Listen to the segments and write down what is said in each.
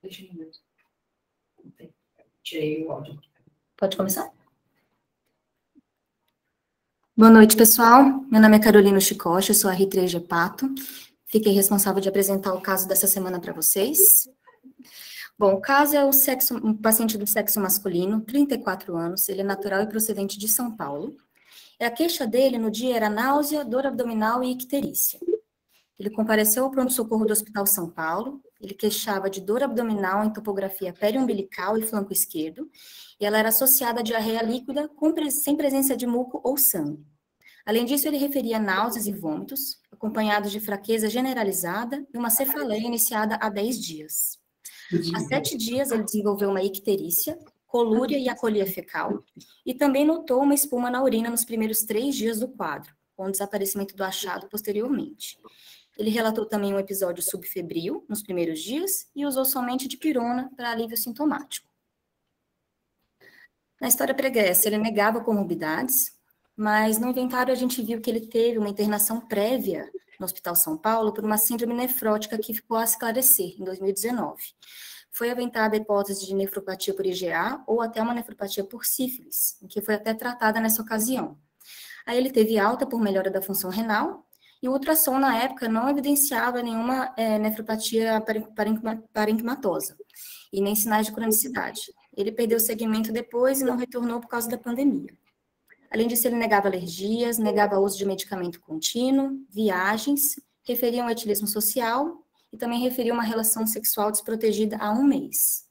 Tirei o áudio. Pode começar? Boa noite, pessoal. Meu nome é Carolina Chicoche, eu sou a R3G Pato. Fiquei responsável de apresentar o caso dessa semana para vocês. Bom, o caso é um paciente do sexo masculino, 34 anos, ele é natural e procedente de São Paulo. E a queixa dele no dia era náusea, dor abdominal e icterícia. Ele compareceu ao pronto-socorro do Hospital São Paulo, ele queixava de dor abdominal em topografia periumbilical e flanco esquerdo, e ela era associada a diarreia líquida sem presença de muco ou sangue. Além disso, ele referia náuseas e vômitos, acompanhados de fraqueza generalizada e uma cefaleia iniciada há 10 dias. Há 7 dias, ele desenvolveu uma icterícia, colúria e acolia fecal, e também notou uma espuma na urina nos primeiros 3 dias do quadro, com o desaparecimento do achado posteriormente. Ele relatou também um episódio subfebril nos primeiros dias e usou somente dipirona para alívio sintomático. Na história pregressa, ele negava comorbidades, mas no inventário a gente viu que ele teve uma internação prévia no Hospital São Paulo por uma síndrome nefrótica que ficou a esclarecer em 2019. Foi aventada a hipótese de nefropatia por IgA ou até uma nefropatia por sífilis, que foi até tratada nessa ocasião. Aí ele teve alta por melhora da função renal, e o ultrassom, na época, não evidenciava nenhuma nefropatia parenquimatosa, e nem sinais de cronicidade. Ele perdeu o segmento depois e não retornou por causa da pandemia. Além disso, ele negava alergias, negava uso de medicamento contínuo, viagens, referia um etilismo social e também referia uma relação sexual desprotegida há 1 mês.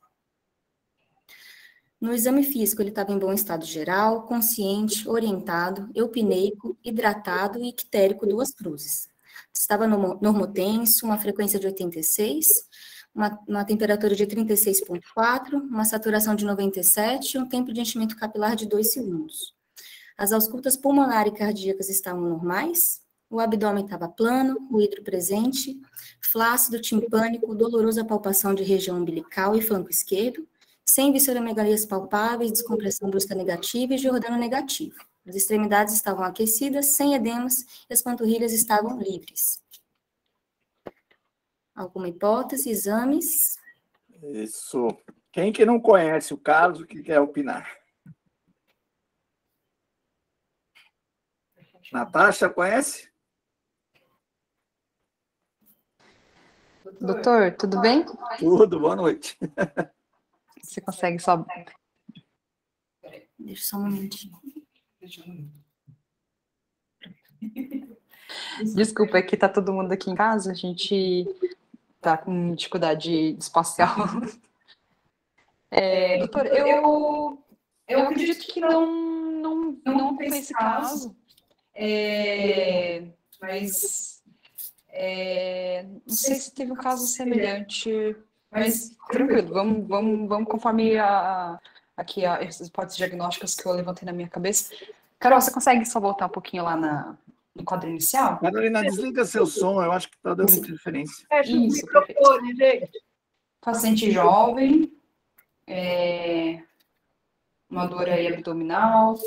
No exame físico, ele estava em bom estado geral, consciente, orientado, eupneico, hidratado e ictérico 2 cruzes. Estava normotenso, uma frequência de 86, uma temperatura de 36,4, uma saturação de 97 e um tempo de enchimento capilar de 2 segundos. As auscultas pulmonar e cardíacas estavam normais, o abdômen estava plano, ruído presente, flácido, timpânico, dolorosa palpação de região umbilical e flanco esquerdo, sem visceromegalias palpáveis, descompressão brusca negativa e Giordano negativo. As extremidades estavam aquecidas, sem edemas, e as panturrilhas estavam livres. Alguma hipótese, exames? Isso. Quem que não conhece o caso que quer opinar? Natasha, conhece? Doutor, tudo bem? Tudo, boa noite. Você consegue só... Deixa só um momentinho. Desculpa, é que tá todo mundo aqui em casa, a gente tá com dificuldade espacial. Doutor, eu acredito que não foi esse caso, mas não sei se teve um caso semelhante, mas tranquilo, vamos conforme as hipóteses diagnósticas que eu levantei na minha cabeça. Carol, você consegue só voltar um pouquinho lá no quadro inicial? Carolina, desliga seu som, eu acho que está dando interferência. Isso, microfone, gente. Paciente jovem, uma dor aí abdominal,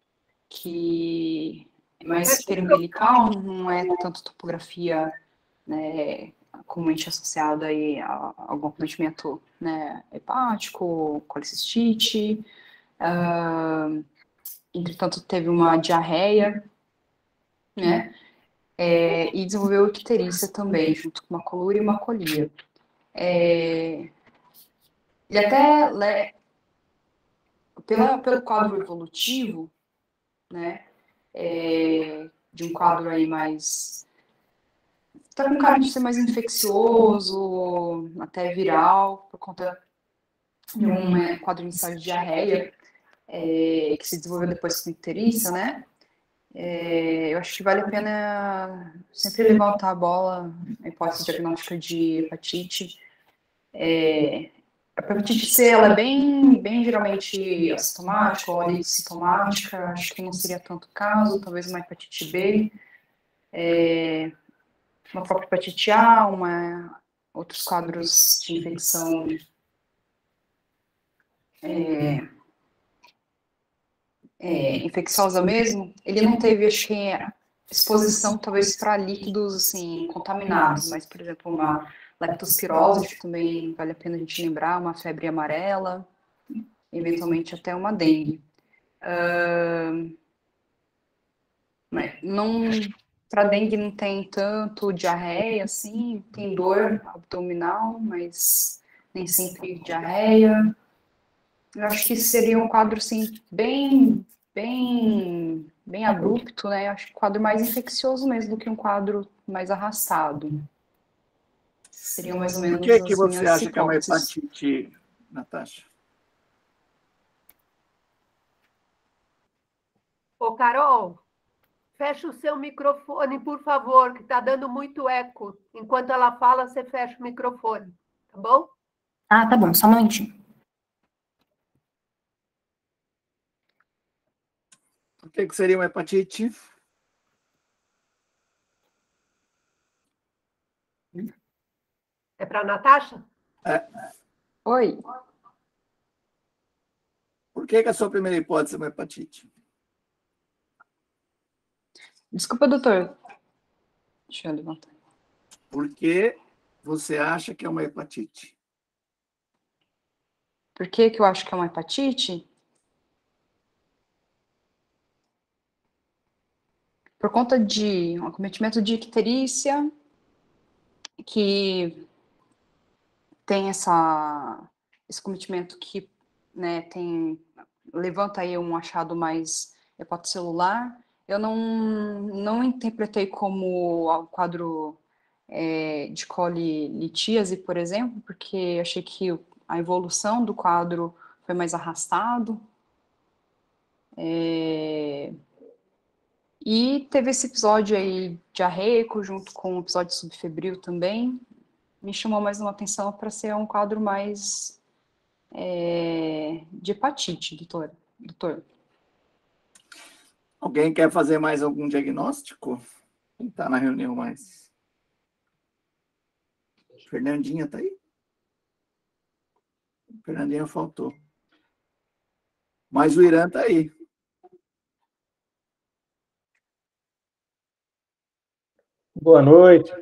que é mais periumbilical, não é tanto topografia, né, comumente associada aí a algum acometimento, né, hepático, colicistite. Entretanto, teve uma diarreia, né, e desenvolveu icterícia também, junto com uma colúria e uma colia. Ele até, pelo quadro evolutivo, né, de um quadro aí mais... Tá com cara de ser mais infeccioso, até viral, por conta de um quadro inicial de diarreia, que se desenvolveu depois com icterícia, né? Eu acho que vale a pena sempre levantar a bola, a hipótese diagnóstica de hepatite. A hepatite C, ela é bem geralmente assintomática ou sintomática, acho que não seria tanto caso, talvez uma hepatite B, uma própria hepatite A, outros quadros de infecção infecciosa mesmo. Ele não teve, acho que exposição talvez para líquidos assim contaminados, mas por exemplo uma leptospirose, que também vale a pena a gente lembrar, uma febre amarela, eventualmente até uma dengue. Não, para dengue não tem tanto diarreia, assim, tem dor abdominal, mas nem sempre diarreia. Eu acho que seria um quadro, assim, bem abrupto, né? Eu acho que um quadro mais infeccioso mesmo do que um quadro mais arrastado. Seriam mais ou menos Por que as você minhas acha que é uma hipóteses. hepatite, Natasha? Ô, Carol, fecha o seu microfone, por favor, que está dando muito eco. Enquanto ela fala, você fecha o microfone, tá bom? Ah, tá bom, só um momentinho. Por que seria uma hepatite? É para a Natasha? Oi, Por que a sua primeira hipótese é uma hepatite? desculpa, doutor. Deixa eu levantar. Por que você acha que é uma hepatite? Por que eu acho que é uma hepatite? Por conta de um acometimento de icterícia, que tem esse cometimento que, né, levanta aí um achado mais hepatocelular. Eu não interpretei como o quadro de colilitíase, por exemplo, porque achei que a evolução do quadro foi mais arrastado. E teve esse episódio aí diarreico, junto com o episódio subfebril também. Me chamou mais uma atenção para ser um quadro mais de hepatite, doutor. Alguém quer fazer mais algum diagnóstico? Quem está na reunião mais? Fernandinha está aí? Fernandinha faltou. Mas o Irã está aí. Boa noite.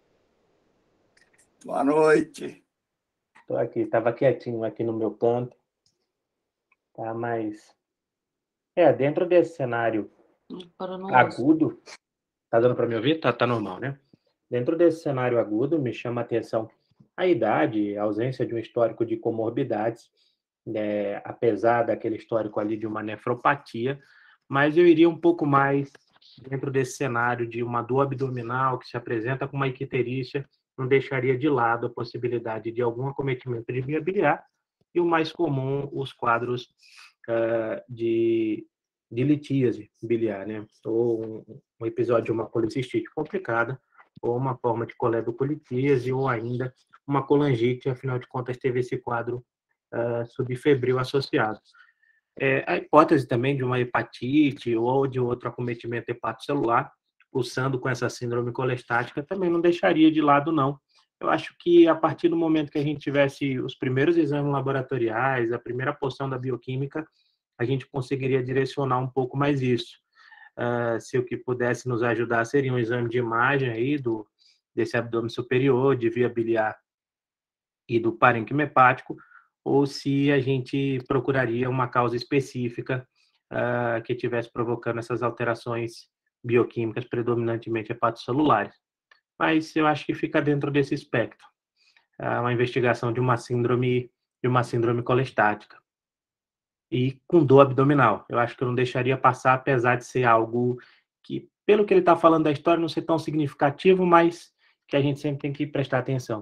Boa noite. Estou aqui, estava quietinho aqui no meu canto. Tá, mas dentro desse cenário agudo, tá dando para me ouvir? Tá normal, né? Dentro desse cenário agudo, me chama a atenção a idade, a ausência de um histórico de comorbidades, apesar daquele histórico ali de uma nefropatia, mas eu iria um pouco mais dentro desse cenário de uma dor abdominal que se apresenta com uma icterícia, não deixaria de lado a possibilidade de algum acometimento de via biliar, e o mais comum, os quadros de litíase biliar, né? Ou um episódio de uma policistite complicada, ou uma forma de colebocolitíase, ou ainda uma colangite, afinal de contas teve esse quadro subfebril associado. A hipótese também de uma hepatite ou de outro acometimento hepatocelular, cursando com essa síndrome colestática, também não deixaria de lado, não. Eu acho que a partir do momento que a gente tivesse os primeiros exames laboratoriais, a primeira porção da bioquímica, a gente conseguiria direcionar um pouco mais isso. Se o que pudesse nos ajudar seria um exame de imagem aí desse abdômen superior, de via biliar e do parênquima hepático, ou se a gente procuraria uma causa específica que estivesse provocando essas alterações bioquímicas predominantemente hepatocelulares. Mas eu acho que fica dentro desse espectro, uma investigação de uma síndrome colestática e com dor abdominal. Eu acho que eu não deixaria passar, apesar de ser algo que, pelo que ele está falando da história, não ser tão significativo, mas que a gente sempre tem que prestar atenção.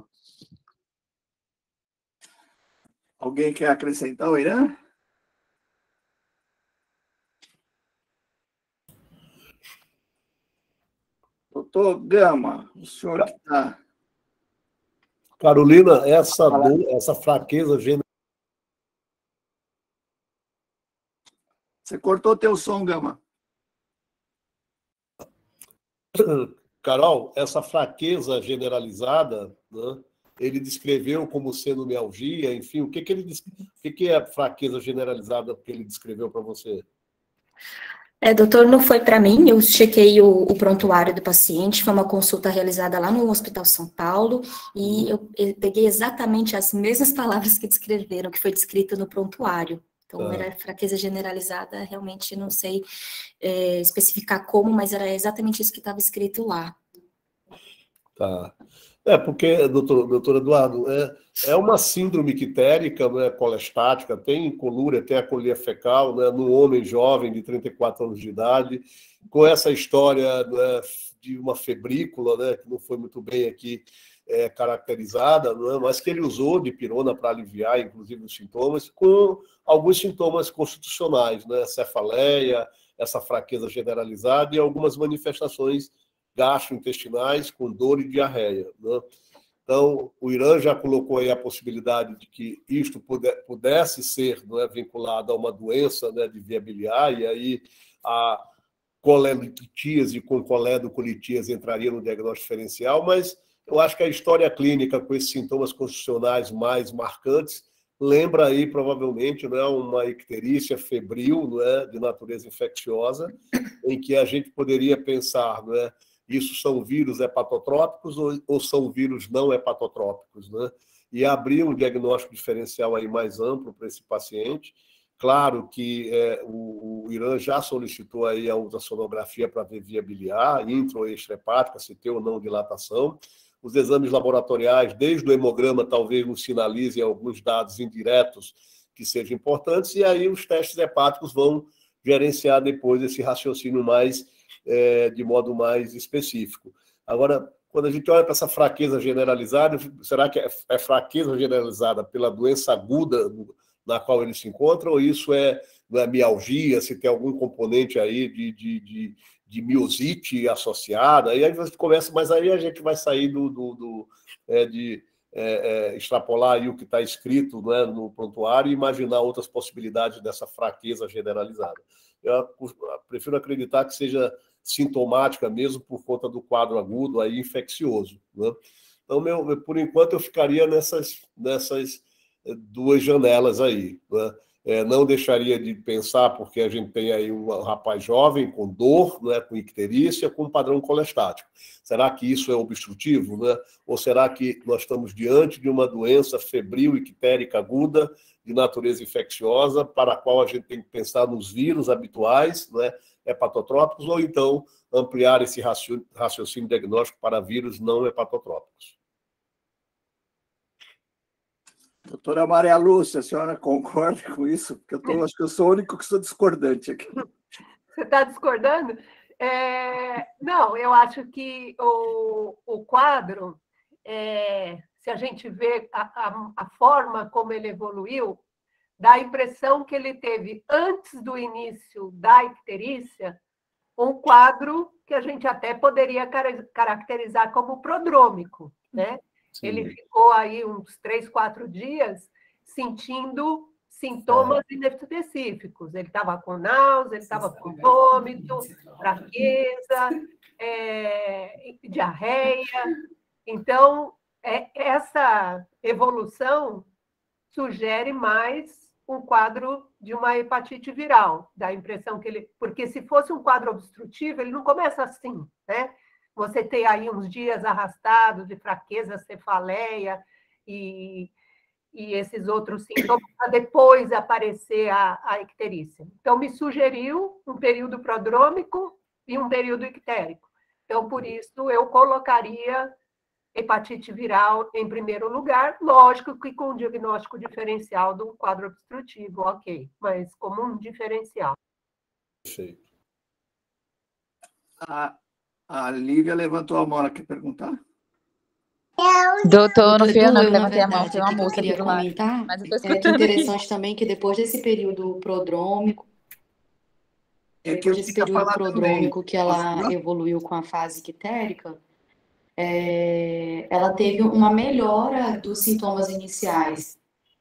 Alguém quer acrescentar o Irã? Doutor Gama, o senhor que está... Carolina, essa dor, essa fraqueza generalizada. Você cortou teu som, Gama. Carol, essa fraqueza generalizada, né, ele descreveu como sendo mialgia, enfim, o que é fraqueza generalizada que ele descreveu para você? Doutor, não foi para mim, eu chequei o prontuário do paciente, foi uma consulta realizada lá no Hospital São Paulo, e eu peguei exatamente as mesmas palavras que descreveram, que foi descrito no prontuário. Então, era fraqueza generalizada, realmente não sei especificar como, mas era exatamente isso que estava escrito lá. Tá. Porque, doutor Eduardo, é uma síndrome ictérica, né, colestática, tem colúria, tem a colia fecal, né, no homem jovem de 34 anos de idade, com essa história, né, de uma febrícula, né, que não foi muito bem aqui caracterizada, né, mas que ele usou dipirona para aliviar, inclusive, os sintomas, com alguns sintomas constitucionais, né, cefaleia, essa fraqueza generalizada e algumas manifestações gastrointestinais com dor e diarreia, né? Então, o Irã já colocou aí a possibilidade de que isto pudesse ser, não é, vinculado a uma doença, né, de via biliar, e aí a colelitíase com coledocolitíase entraria no diagnóstico diferencial, mas eu acho que a história clínica com esses sintomas constitucionais mais marcantes lembra aí, provavelmente, né, uma icterícia febril, não é, de natureza infecciosa, em que a gente poderia pensar, não é, isso são vírus hepatotrópicos ou são vírus não hepatotrópicos, né? E abrir um diagnóstico diferencial aí mais amplo para esse paciente. Claro que o Irã já solicitou aí a ultrassonografia para ver via biliar, intro ou extrahepática, se tem ou não dilatação. Os exames laboratoriais, desde o hemograma, talvez nos sinalizem alguns dados indiretos que sejam importantes, e aí os testes hepáticos vão gerenciar depois esse raciocínio mais de modo mais específico. Agora, quando a gente olha para essa fraqueza generalizada, será que é fraqueza generalizada pela doença aguda na qual ele se encontra, ou isso é mialgia, se tem algum componente aí de miosite associada? Aí a gente começa, mas aí a gente vai sair de extrapolar aí o que está escrito, né, no prontuário e imaginar outras possibilidades dessa fraqueza generalizada. Eu prefiro acreditar que seja sintomática mesmo por conta do quadro agudo aí infeccioso, né? Então, por enquanto, eu ficaria nessas duas janelas aí, né? Não deixaria de pensar, porque a gente tem aí um rapaz jovem com dor, né, com icterícia, com padrão colestático. Será que isso é obstrutivo, né? Ou será que nós estamos diante de uma doença febril ictérica aguda de natureza infecciosa, para a qual a gente tem que pensar nos vírus habituais, né, hepatotrópicos, ou então ampliar esse raciocínio diagnóstico para vírus não hepatotrópicos? Doutora Maria Lúcia, a senhora concorda com isso? Porque acho que eu sou o único que sou discordante aqui. Você está discordando? Não, eu acho que o quadro, se a gente vê a forma como ele evoluiu, dá a impressão que ele teve, antes do início da icterícia, um quadro que a gente até poderia caracterizar como prodrômico, né? Sim. Ele ficou aí uns 3, 4 dias sentindo sintomas inespecíficos. Ele estava com náusea, ele estava com vômito, fraqueza, diarreia. Então, essa evolução sugere mais um quadro de uma hepatite viral, dá a impressão que ele... Porque se fosse um quadro obstrutivo, ele não começa assim, né? Você tem aí uns dias arrastados de fraqueza, cefaleia e esses outros sintomas, para depois aparecer a icterícia. Então, me sugeriu um período prodrômico e um período ictérico. Então, por isso, eu colocaria hepatite viral em primeiro lugar, lógico que com um diagnóstico diferencial de um quadro obstrutivo, ok, mas como um diferencial. Perfeito. A Lívia levantou a mão, ela quer perguntar? Doutor, não fui eu não que levantei a mão, foi uma moça aqui do lado. Mas eu tô escutando interessante também que depois desse período prodrômico, que ela evoluiu com a fase ictérica, ela teve uma melhora dos sintomas iniciais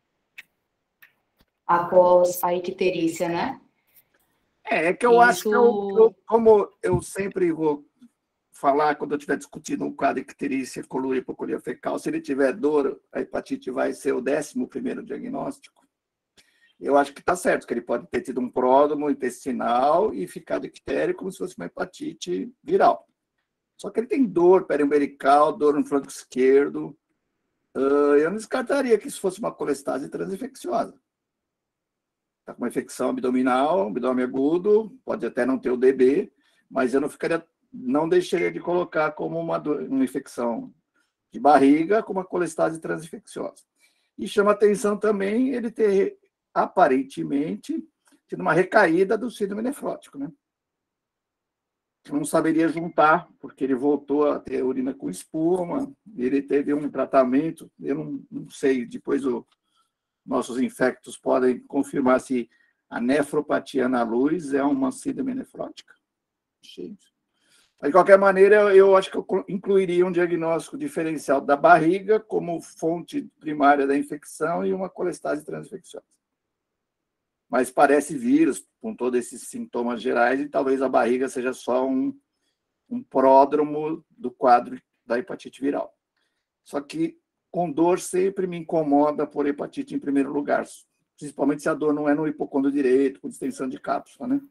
após a icterícia, né? Que eu acho que como eu sempre vou falar quando eu estiver discutindo um quadro de icterícia, colúria, hipocolia fecal, se ele tiver dor, a hepatite vai ser o 11º diagnóstico. eu acho que está certo, que ele pode ter tido um pródromo intestinal e ficado ictérico como se fosse uma hepatite viral. Só que ele tem dor periumbilical, dor no flanco esquerdo. Eu não descartaria que isso fosse uma colestase transinfecciosa. Está com uma infecção abdominal, abdômen agudo, pode até não ter o DB, mas eu não deixaria de colocar como uma infecção de barriga com uma colestase transinfecciosa. E chama atenção também ele ter, aparentemente, tido uma recaída do síndrome nefrótico, né? Eu não saberia juntar, porque ele voltou a ter urina com espuma, ele teve um tratamento, eu não sei, depois nossos infectos podem confirmar se a nefropatia na luz é uma síndrome nefrótica. Mas, de qualquer maneira, eu acho que eu incluiria um diagnóstico diferencial da barriga como fonte primária da infecção e uma colestase transinfecciosa. Mas parece vírus, com todos esses sintomas gerais, e talvez a barriga seja só um pródromo do quadro da hepatite viral. Só que com dor sempre me incomoda por hepatite em primeiro lugar, principalmente se a dor não é no hipocôndrio direito, com distensão de cápsula, né?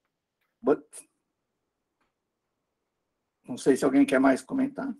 Não sei se alguém quer mais comentar.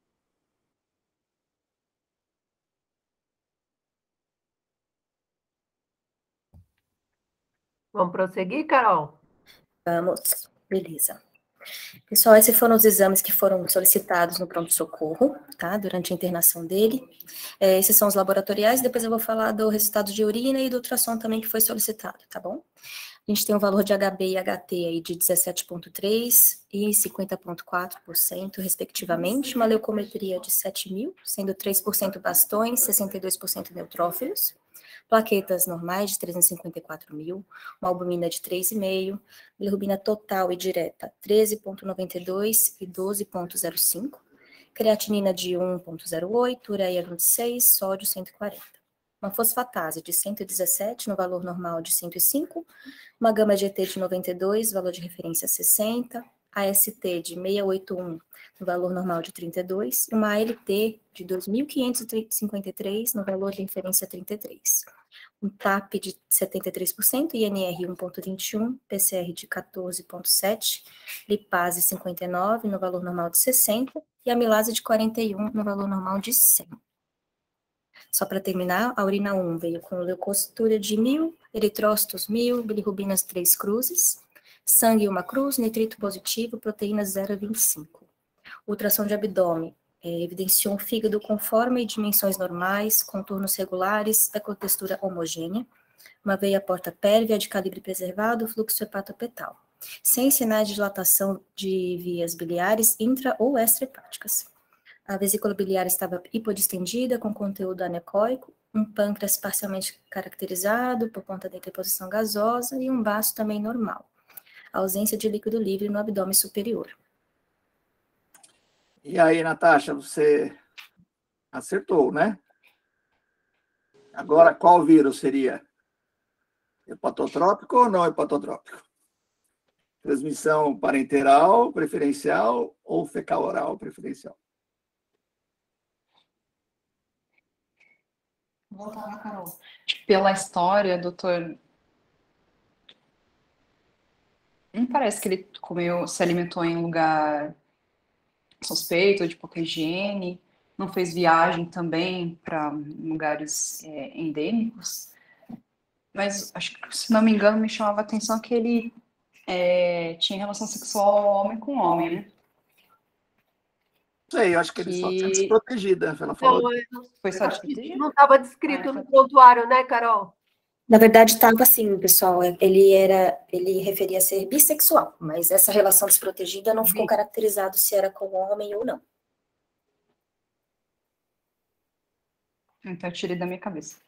Vamos prosseguir, Carol? Vamos, beleza. Pessoal, esses foram os exames que foram solicitados no pronto-socorro, tá? Durante a internação dele. Esses são os laboratoriais, depois eu vou falar do resultado de urina e do ultrassom também que foi solicitado, tá bom? A gente tem um valor de HB e HT aí de 17,3% e 50,4%, respectivamente, uma leucometria de 7.000, sendo 3% bastões, 62% neutrófilos, plaquetas normais de 354.000, uma albumina de 3,5, bilirrubina total e direta 13,92 e 12,05, creatinina de 1,08, ureia 26, sódio 140. Uma fosfatase de 117, no valor normal de 105, uma gama GT de 92, valor de referência 60, AST de 681, no valor normal de 32, e uma ALT de 2.553, no valor de referência 33. Um TAP de 73%, INR 1,21, PCR de 14,7, lipase 59, no valor normal de 60, e amilase de 41, no valor normal de 100. Só para terminar, a urina 1 veio com leucocitura de 1.000, eritrócitos 1.000, bilirrubinas 3 cruzes, sangue 1 cruz, nitrito positivo, proteína 0,25. Ultrassom de abdômen evidenciou um fígado com forma e dimensões normais, contornos regulares, ecotextura homogênea, uma veia porta pérvia de calibre preservado, fluxo hepatopetal, sem sinais de dilatação de vias biliares intra- ou extrahepáticas. A vesícula biliar estava hipodistendida, com conteúdo anecoico, um pâncreas parcialmente caracterizado por conta da interposição gasosa e um baço também normal. A ausência de líquido livre no abdômen superior. E aí, Natasha, você acertou, né? Agora, qual vírus seria? Hepatotrópico ou não hepatotrópico? Transmissão parenteral preferencial ou fecal-oral preferencial? Vou voltar na Carol. Pela história, doutor, não parece que ele se alimentou em um lugar suspeito, de pouca higiene, não fez viagem também para lugares endêmicos, mas acho que, se não me engano, me chamava a atenção que ele tinha relação sexual homem com homem, né? Sei, eu acho que ele só tinha desprotegida. Ela falou. Foi só desprotegida? Não estava descrito no prontuário, né, Carol? Na verdade, estava assim, pessoal, ele referia a ser bissexual, mas essa relação desprotegida não ficou caracterizado se era com homem ou não. Então, eu tirei da minha cabeça.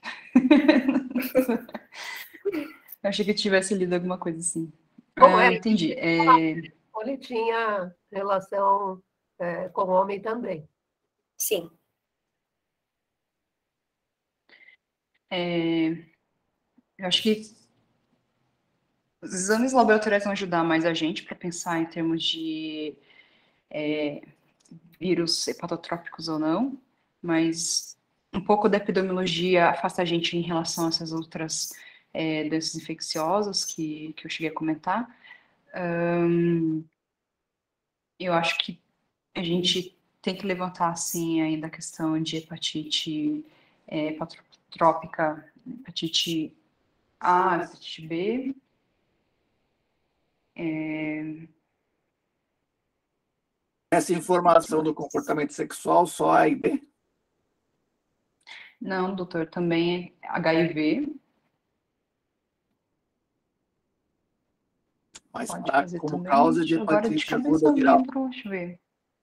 Eu achei que tivesse lido alguma coisa assim. Entendi. Ele tinha relação com homem também. Sim. Eu acho que os exames laboratoriais vão ajudar mais a gente para pensar em termos de vírus hepatotrópicos ou não, mas um pouco da epidemiologia afasta a gente em relação a essas outras doenças infecciosas que eu cheguei a comentar. Eu acho que a gente tem que levantar, assim, ainda a questão de hepatite patotrópica, hepatite A, hepatite B. Essa informação do comportamento sexual, só A e B? Não, doutor, também é HIV. Mas Pode fazer como também. causa de Agora, de hepatite cabeça, aguda eu viral. lembro, deixa eu ver.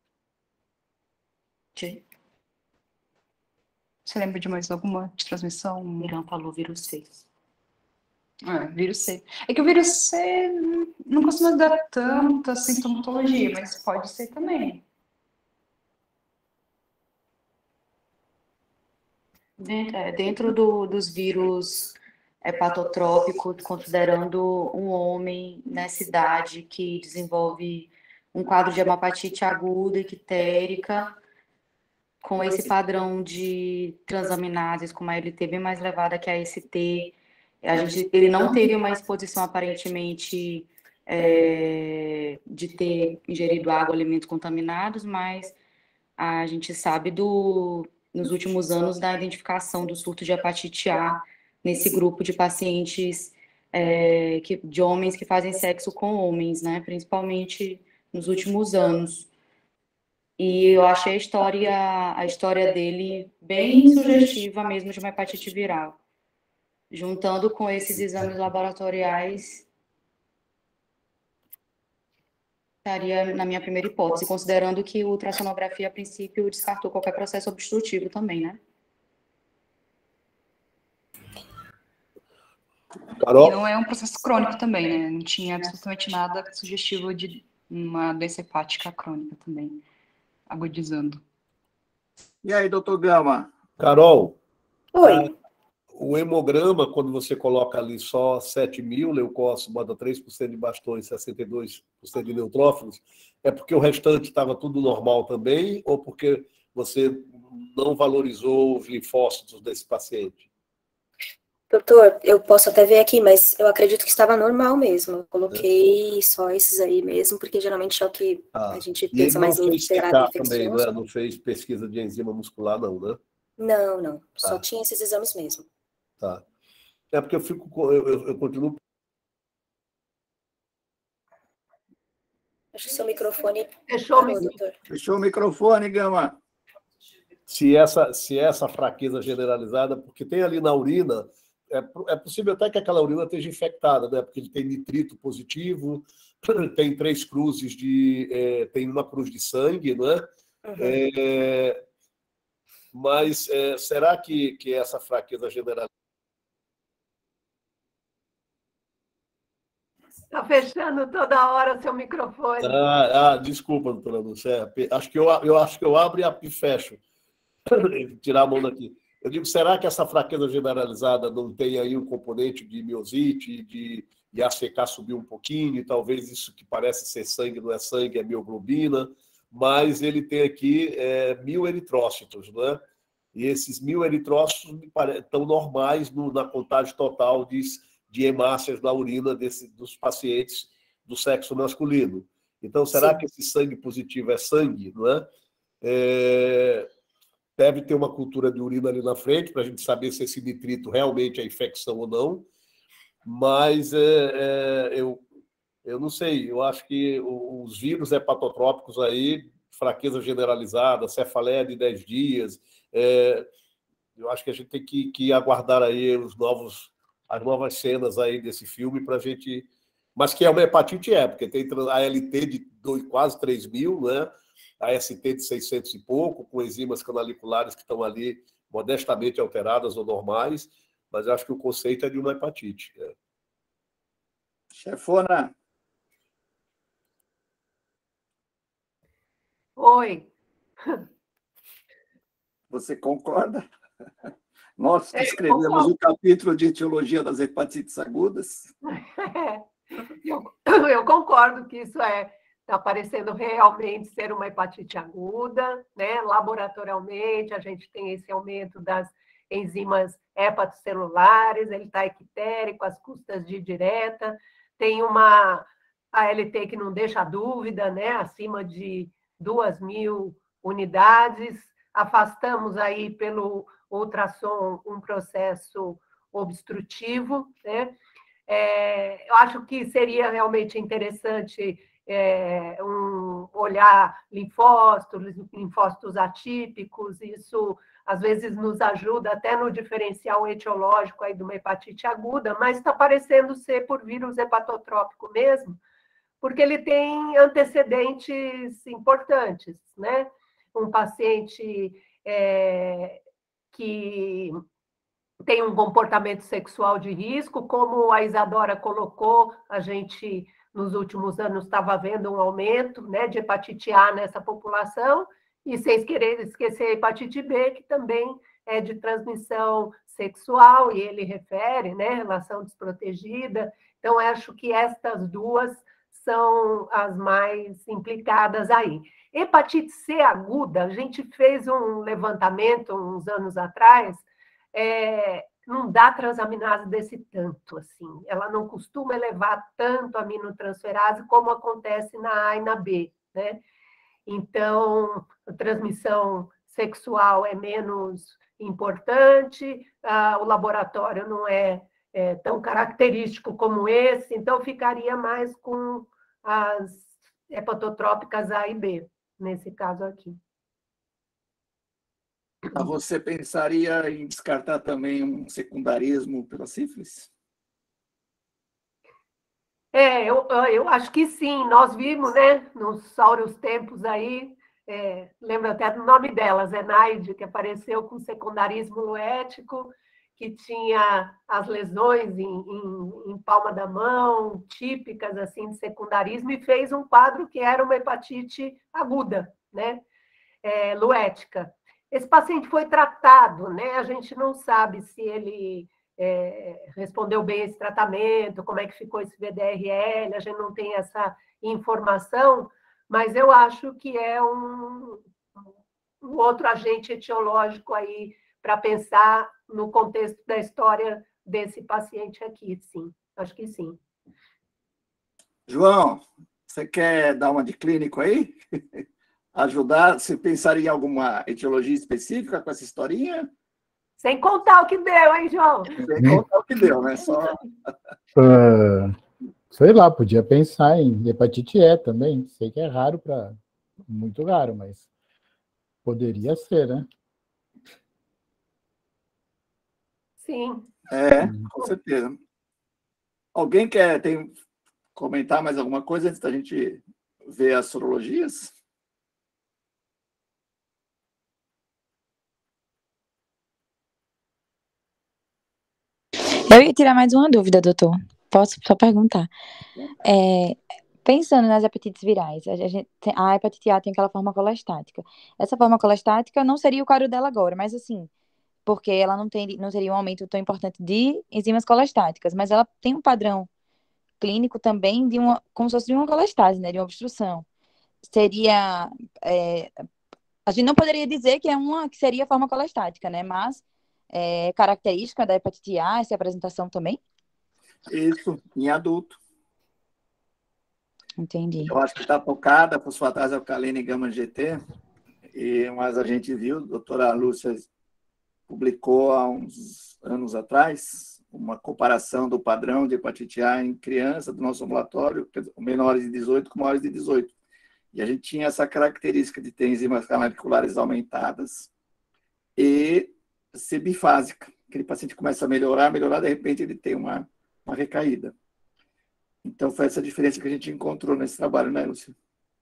Você lembra de mais alguma de transmissão? O Irã falou vírus C. Vírus C. É que o vírus C não costuma dar tanta sintomatologia, mas pode ser também. Dentro dos vírus hepatotrópicos, considerando um homem nessa idade que desenvolve um quadro de hepatite aguda, ictérica, com esse padrão de transaminases, com uma LT bem mais elevada que a ST, ele não teve uma exposição aparentemente de ter ingerido água, alimentos contaminados, mas a gente sabe nos últimos anos da identificação do surto de hepatite A nesse grupo de pacientes de homens que fazem sexo com homens, né? Principalmente nos últimos anos. E eu achei a história dele bem sugestiva mesmo de uma hepatite viral. Juntando com esses exames laboratoriais, estaria na minha primeira hipótese, considerando que a ultrassonografia, a princípio, descartou qualquer processo obstrutivo também, né? Carol? E não é um processo crônico também, né? Não tinha absolutamente nada sugestivo de uma doença hepática crônica também, agudizando. E aí, doutor Gama? Carol. Oi. O hemograma, quando você coloca ali só 7.000 leucócitos, bota 3% de bastões, 62% de neutrófilos, é porque o restante estava tudo normal também, ou porque você não valorizou os linfócitos desse paciente? Doutor, eu posso até ver aqui, mas eu acredito que estava normal mesmo. Eu coloquei só esses aí mesmo, porque geralmente é o que a gente pensa mais em integrado também, não é? Não fez pesquisa de enzima muscular, não, né? Não. Só tinha esses exames mesmo. Tá. É porque eu continuo. Acho que seu microfone. Fechou o microfone, Gama. Se essa fraqueza generalizada, porque tem ali na urina, é possível até que aquela urina esteja infectada, né? Porque ele tem nitrito positivo, tem 3 cruzes tem uma cruz de sangue, não é? Uhum. Mas será que essa fraqueza generalizada. Está fechando toda hora seu microfone. Desculpa, doutora Lúcia. Acho que eu abro e fecho. Tirar a mão daqui. Eu digo, será que essa fraqueza generalizada não tem aí um componente de miosite, de ACK subir um pouquinho, e talvez isso que parece ser sangue não é sangue, é mioglobina, mas ele tem aqui 1.000 eritrócitos, não é? E esses 1.000 eritrócitos estão normais na contagem total de hemácias na urina dos pacientes do sexo masculino. Então, será que esse sangue positivo é sangue, não é? Deve ter uma cultura de urina ali na frente para a gente saber se esse nitrito realmente é infecção ou não. Mas eu não sei, eu acho que os vírus hepatotrópicos aí, fraqueza generalizada, cefaleia de 10 dias, eu acho que a gente tem que aguardar aí as novas cenas aí desse filme para a gente... Mas que é uma hepatite porque tem a LT de quase 3.000, né? A ST de 600 e pouco, com enzimas canaliculares que estão ali modestamente alteradas ou normais, mas eu acho que o conceito é de uma hepatite. Chefona. Oi. Você concorda? Nós que escrevemos o capítulo de etiologia das hepatites agudas. Eu concordo que isso está parecendo realmente ser uma hepatite aguda, né? Laboratorialmente, a gente tem esse aumento das enzimas hepatocelulares, ele está equitérico, as custas de direta, tem uma ALT que não deixa dúvida, né? Acima de 2.000 unidades, afastamos aí pelo ultrassom um processo obstrutivo, né? Eu acho que seria realmente interessante olhar linfócitos atípicos, isso às vezes nos ajuda até no diferencial etiológico aí de uma hepatite aguda, mas está parecendo ser por vírus hepatotrópico mesmo, porque ele tem antecedentes importantes, né? Um paciente que tem um comportamento sexual de risco, como a Isadora colocou, a gente nos últimos anos estava vendo um aumento, né, de hepatite A nessa população, e sem querer esquecer a hepatite B, que também é de transmissão sexual, e ele refere, né, relação desprotegida. Então, acho que estas duas são as mais implicadas aí. Hepatite C aguda, a gente fez um levantamento uns anos atrás, não dá transaminase desse tanto, assim. Ela não costuma elevar tanto a aminotransferase como acontece na A e na B, né? Então, a transmissão sexual é menos importante, o laboratório não é tão característico como esse, então ficaria mais com as hepatotrópicas A e B, nesse caso aqui. Você pensaria em descartar também um secundarismo pela sífilis? Eu acho que sim. Nós vimos, né, nos áureos tempos aí, lembro até do nome dela, Zenaide, que apareceu com secundarismo luético, que tinha as lesões em palma da mão, típicas assim de secundarismo, e fez um quadro que era uma hepatite aguda, né, luética. Esse paciente foi tratado, né? A gente não sabe se ele respondeu bem esse tratamento, como é que ficou esse VDRL, a gente não tem essa informação, mas eu acho que é um outro agente etiológico aí para pensar no contexto da história desse paciente aqui, sim. Acho que sim. João, você quer dar uma de clínico aí? Ajudar? Você pensaria em alguma etiologia específica com essa historinha? Sem contar o que deu, hein, João? Sem contar o que deu, né? Só... sei lá, podia pensar em hepatite E também. Sei que é raro muito raro, mas poderia ser, né? Sim. Com certeza. Alguém quer comentar mais alguma coisa antes da gente ver as sorologias? Eu ia tirar mais uma dúvida, doutor. Posso só perguntar? Pensando nas hepatites virais, a hepatite A tem aquela forma colestática. Essa forma colestática não seria o quadro dela agora, mas assim, porque ela não teria um aumento tão importante de enzimas colestáticas, mas ela tem um padrão clínico também como se fosse de uma colestase, né, de uma obstrução. Seria, a gente não poderia dizer que que seria a forma colestática, né, mas característica da hepatite A, essa apresentação também? Isso, em adulto. Entendi. Eu acho que está tocada, fosfatase alcalina e gama-GT, mas a gente viu, a doutora Lúcia publicou há uns anos atrás uma comparação do padrão de hepatite A em criança do nosso ambulatório, menores de 18 com maiores de 18. E a gente tinha essa característica de ter enzimas canaviculares aumentadas e ser bifásica. Aquele paciente começa a melhorar, de repente ele tem uma recaída. Então, foi essa diferença que a gente encontrou nesse trabalho, né, Lúcia?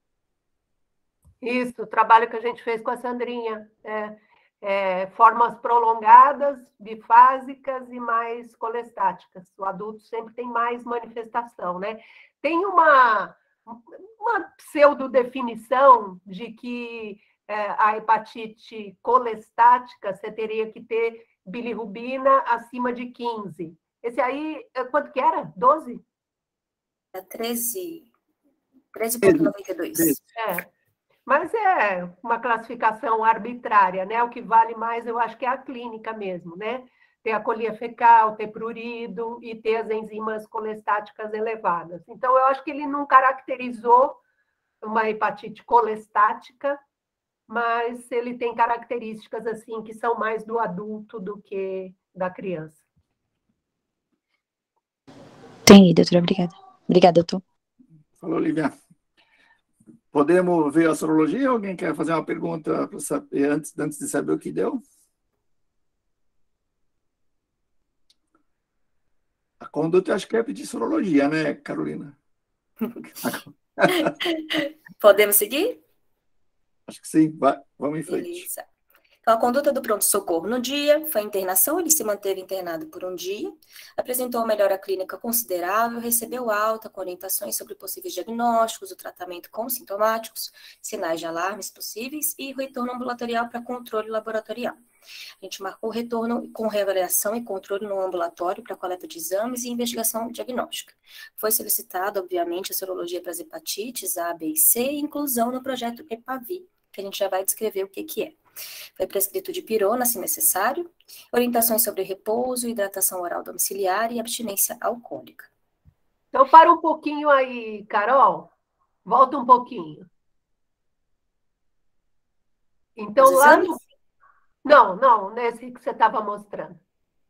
Isso, o trabalho que a gente fez com a Sandrinha. Formas prolongadas, bifásicas e mais colestáticas. O adulto sempre tem mais manifestação, né? Tem uma pseudodefinição de que a hepatite colestática você teria que ter bilirrubina acima de 15. Esse aí, quanto que era? 12? É 13,92. Mas é uma classificação arbitrária, né? O que vale mais, eu acho que é a clínica mesmo, né? Ter a colia fecal, ter prurido e ter as enzimas colestáticas elevadas. Então, eu acho que ele não caracterizou uma hepatite colestática, mas ele tem características assim que são mais do adulto do que da criança. Entendi, doutora. Obrigada. Obrigada, doutor. Falou, Lívia. Podemos ver a sorologia? Alguém quer fazer uma pergunta para saber antes de saber o que deu? A conduta, eu acho que é pedir sorologia, né, Carolina? Podemos seguir? Acho que sim. Vamos em frente. Beleza. Então, a conduta do pronto-socorro no dia foi a internação, ele se manteve internado por um dia, apresentou uma melhora clínica considerável, recebeu alta com orientações sobre possíveis diagnósticos, o tratamento com sintomáticos, sinais de alarmes possíveis e retorno ambulatorial para controle laboratorial. A gente marcou o retorno com reavaliação e controle no ambulatório para coleta de exames e investigação diagnóstica. Foi solicitada, obviamente, a sorologia para as hepatites A, B e C e inclusão no projeto EPAVI, que a gente já vai descrever o que é. Foi prescrito dipirona, se necessário, orientações sobre repouso, hidratação oral domiciliar e abstinência alcoólica. Então, para um pouquinho aí, Carol. Volta um pouquinho. Então, Os lá exames? no... Não, nesse que você estava mostrando.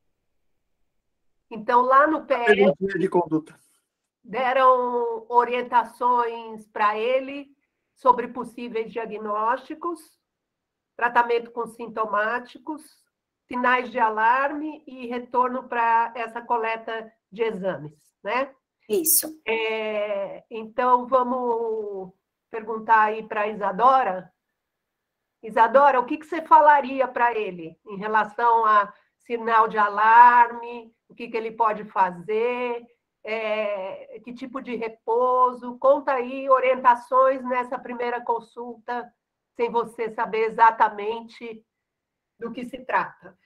Então, lá no PL, Perguntinha de conduta. deram orientações para ele sobre possíveis diagnósticos, tratamento com sintomáticos, sinais de alarme e retorno para essa coleta de exames, né? Isso. Então, vamos perguntar aí para a Isadora. Isadora, o que você falaria para ele em relação a sinal de alarme, o que ele pode fazer, que tipo de repouso? Conta aí orientações nessa primeira consulta, sem você saber exatamente do que se trata.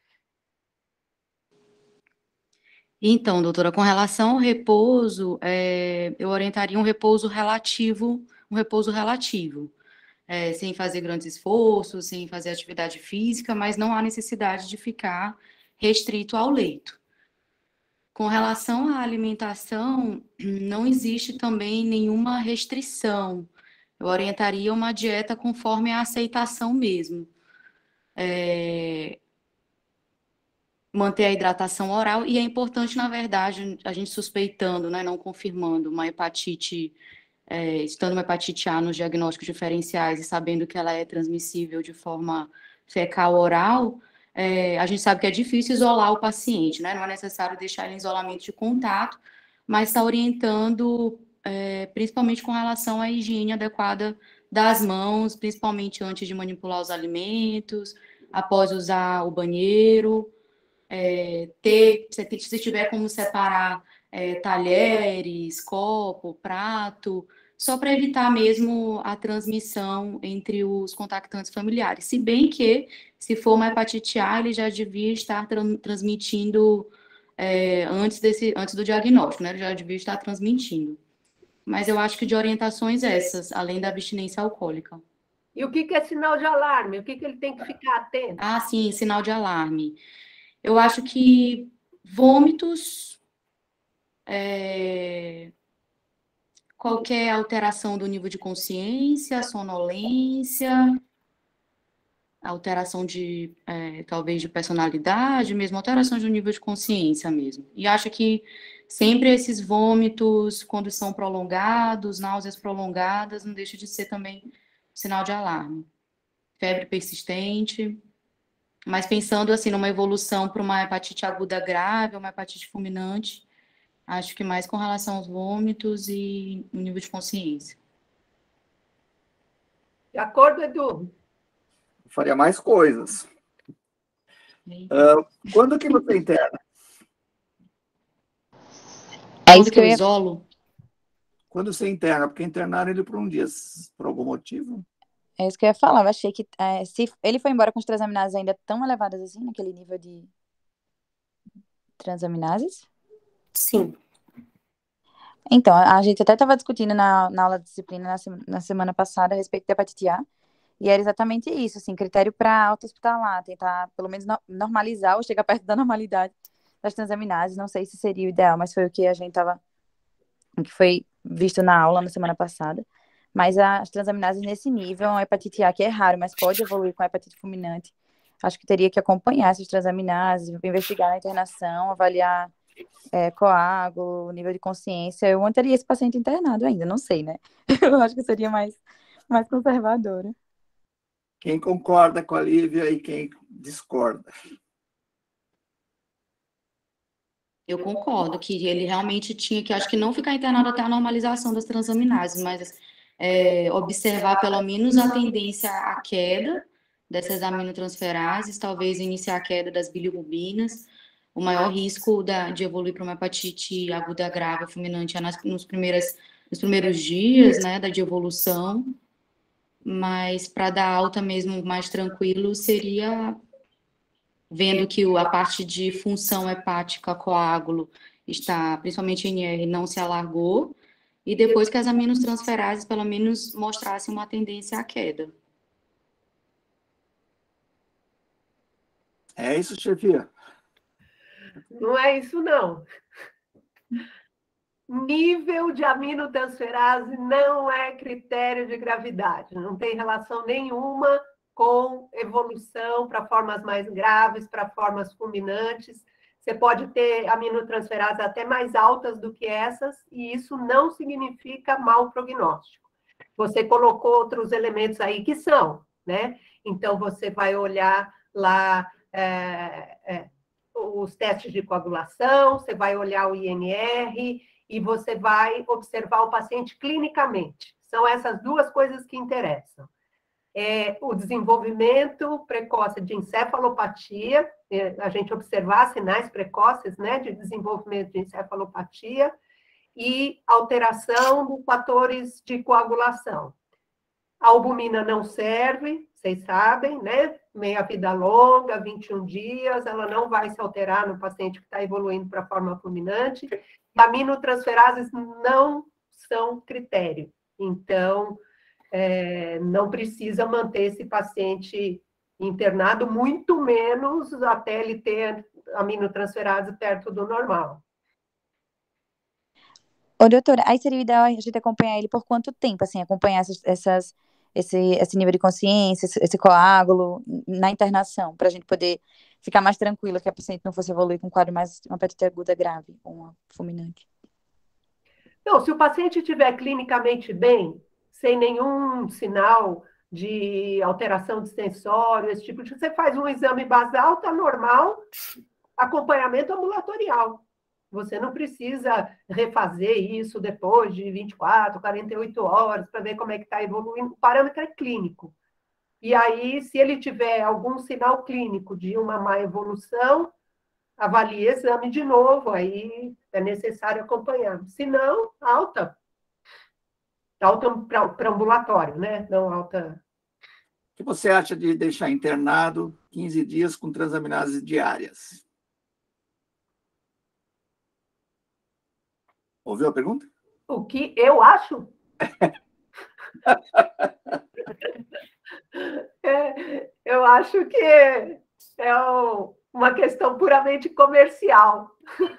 Então, doutora, com relação ao repouso, eu orientaria um repouso relativo, sem fazer grandes esforços, sem fazer atividade física, mas não há necessidade de ficar restrito ao leito. Com relação à alimentação, não existe também nenhuma restrição. Eu orientaria uma dieta conforme a aceitação mesmo. Manter a hidratação oral, e é importante, na verdade, a gente suspeitando, né, não confirmando uma hepatite, estando uma hepatite A nos diagnósticos diferenciais e sabendo que ela é transmissível de forma fecal oral, a gente sabe que é difícil isolar o paciente, né, não é necessário deixar ele em isolamento de contato, mas está orientando, principalmente com relação à higiene adequada das mãos, principalmente antes de manipular os alimentos, após usar o banheiro, se tiver como separar talheres, copo, prato, só para evitar mesmo a transmissão entre os contactantes familiares. Se bem que, se for uma hepatite A, ele já devia estar transmitindo antes do diagnóstico, né? Ele já devia estar transmitindo. Mas eu acho que de orientações essas, além da abstinência alcoólica. E o que é sinal de alarme? O que ele tem que ficar atento? Ah, sim, sinal de alarme. Eu acho que vômitos, qualquer alteração do nível de consciência, sonolência, alteração de, talvez, de personalidade, mesmo alterações do nível de consciência mesmo. E acho que sempre esses vômitos, quando são prolongados, náuseas prolongadas, não deixa de ser também sinal de alarme. Febre persistente. Mas pensando assim numa evolução para uma hepatite aguda grave, uma hepatite fulminante, acho que mais com relação aos vômitos e o nível de consciência. De acordo, Edu? Eu faria mais coisas. Quando que você interna? É isso que eu ia... isolo? Quando você interna? Porque internaram ele por um dia, por algum motivo? É isso que eu ia falar. Eu achei que se ele foi embora com as transaminases ainda tão elevadas assim, naquele nível de transaminases? Sim. Então, a gente até estava discutindo na aula de disciplina na semana passada a respeito da hepatite A, E era exatamente isso, assim, critério para alta hospitalar, tentar pelo menos normalizar ou chegar perto da normalidade das transaminases. Não sei se seria o ideal, mas foi o que o que foi visto na aula na semana passada. Mas as transaminases nesse nível, a hepatite A, que é raro, mas pode evoluir com a hepatite fulminante, acho que teria que acompanhar essas transaminases, investigar na internação, avaliar coágulo, nível de consciência. Eu manteria esse paciente internado ainda, não sei, né? Eu acho que seria mais conservadora. Quem concorda com a Lívia e quem discorda? Eu concordo que ele realmente tinha que, acho que não ficar internado até a normalização das transaminases, mas observar pelo menos a tendência à queda dessas aminotransferases, talvez iniciar a queda das bilirrubinas. O maior risco de evoluir para uma hepatite aguda grave fulminante é nos primeiros dias, né, de evolução, mas para dar alta mesmo mais tranquilo seria vendo que a parte de função hepática, coágulo, está, principalmente em R, não se alargou, e depois que as aminotransferases, pelo menos, mostrassem uma tendência à queda. É isso, chefia? Não é isso, não. Nível de aminotransferase não é critério de gravidade, não tem relação nenhuma com evolução para formas mais graves, para formas fulminantes. Você pode ter aminotransferases até mais altas do que essas, e isso não significa mau prognóstico. Você colocou outros elementos aí que são, né? Então, você vai olhar lá os testes de coagulação, você vai olhar o INR, e você vai observar o paciente clinicamente. São essas duas coisas que interessam. O desenvolvimento precoce de encefalopatia, a gente observar sinais precoces, né, de desenvolvimento de encefalopatia, e alteração dos fatores de coagulação. A albumina não serve, vocês sabem, né? Meia-vida longa, 21 dias, ela não vai se alterar no paciente que está evoluindo para a forma fulminante. Aminotransferases não são critério. Então, não precisa manter esse paciente internado, muito menos até ele ter aminotransferase perto do normal. Ô, doutora, aí seria ideal a gente acompanhar ele por quanto tempo, assim, acompanhar esse nível de consciência, esse coágulo na internação, para a gente poder ficar mais tranquilo que a paciente não fosse evoluir com um quadro mais, uma hepatite aguda grave, uma fulminante. Então, se o paciente estiver clinicamente bem, sem nenhum sinal de alteração de sensório, esse tipo de... Você faz um exame basal, está normal, acompanhamento ambulatorial. Você não precisa refazer isso depois de 24, 48 horas para ver como é que está evoluindo. O parâmetro é clínico. E aí, se ele tiver algum sinal clínico de uma má evolução, avalie exame de novo, aí é necessário acompanhar. Se não, alta para ambulatório, né? Não alta. O que você acha de deixar internado 15 dias com transaminases diárias? Ouviu a pergunta? O que eu acho? Eu acho que é uma questão puramente comercial.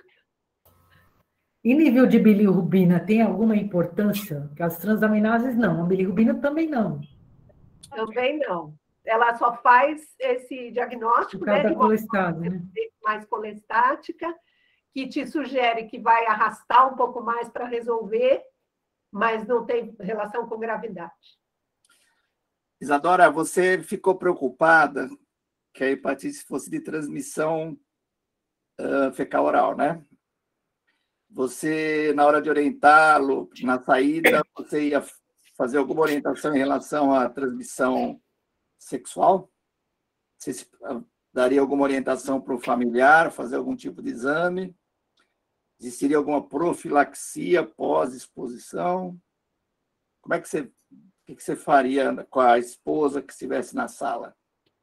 E nível de bilirrubina tem alguma importância? Porque as transaminases não, a bilirrubina também não. Também não. Ela só faz esse diagnóstico, né, de uma forma mais colestática, que te sugere que vai arrastar um pouco mais para resolver, mas não tem relação com gravidade. Isadora, você ficou preocupada que a hepatite fosse de transmissão fecal oral, né? Você, na hora de orientá-lo na saída, você ia fazer alguma orientação em relação à transmissão sexual? Você daria alguma orientação para o familiar, fazer algum tipo de exame? Existiria alguma profilaxia pós-exposição? Como é que o que você faria com a esposa que estivesse na sala?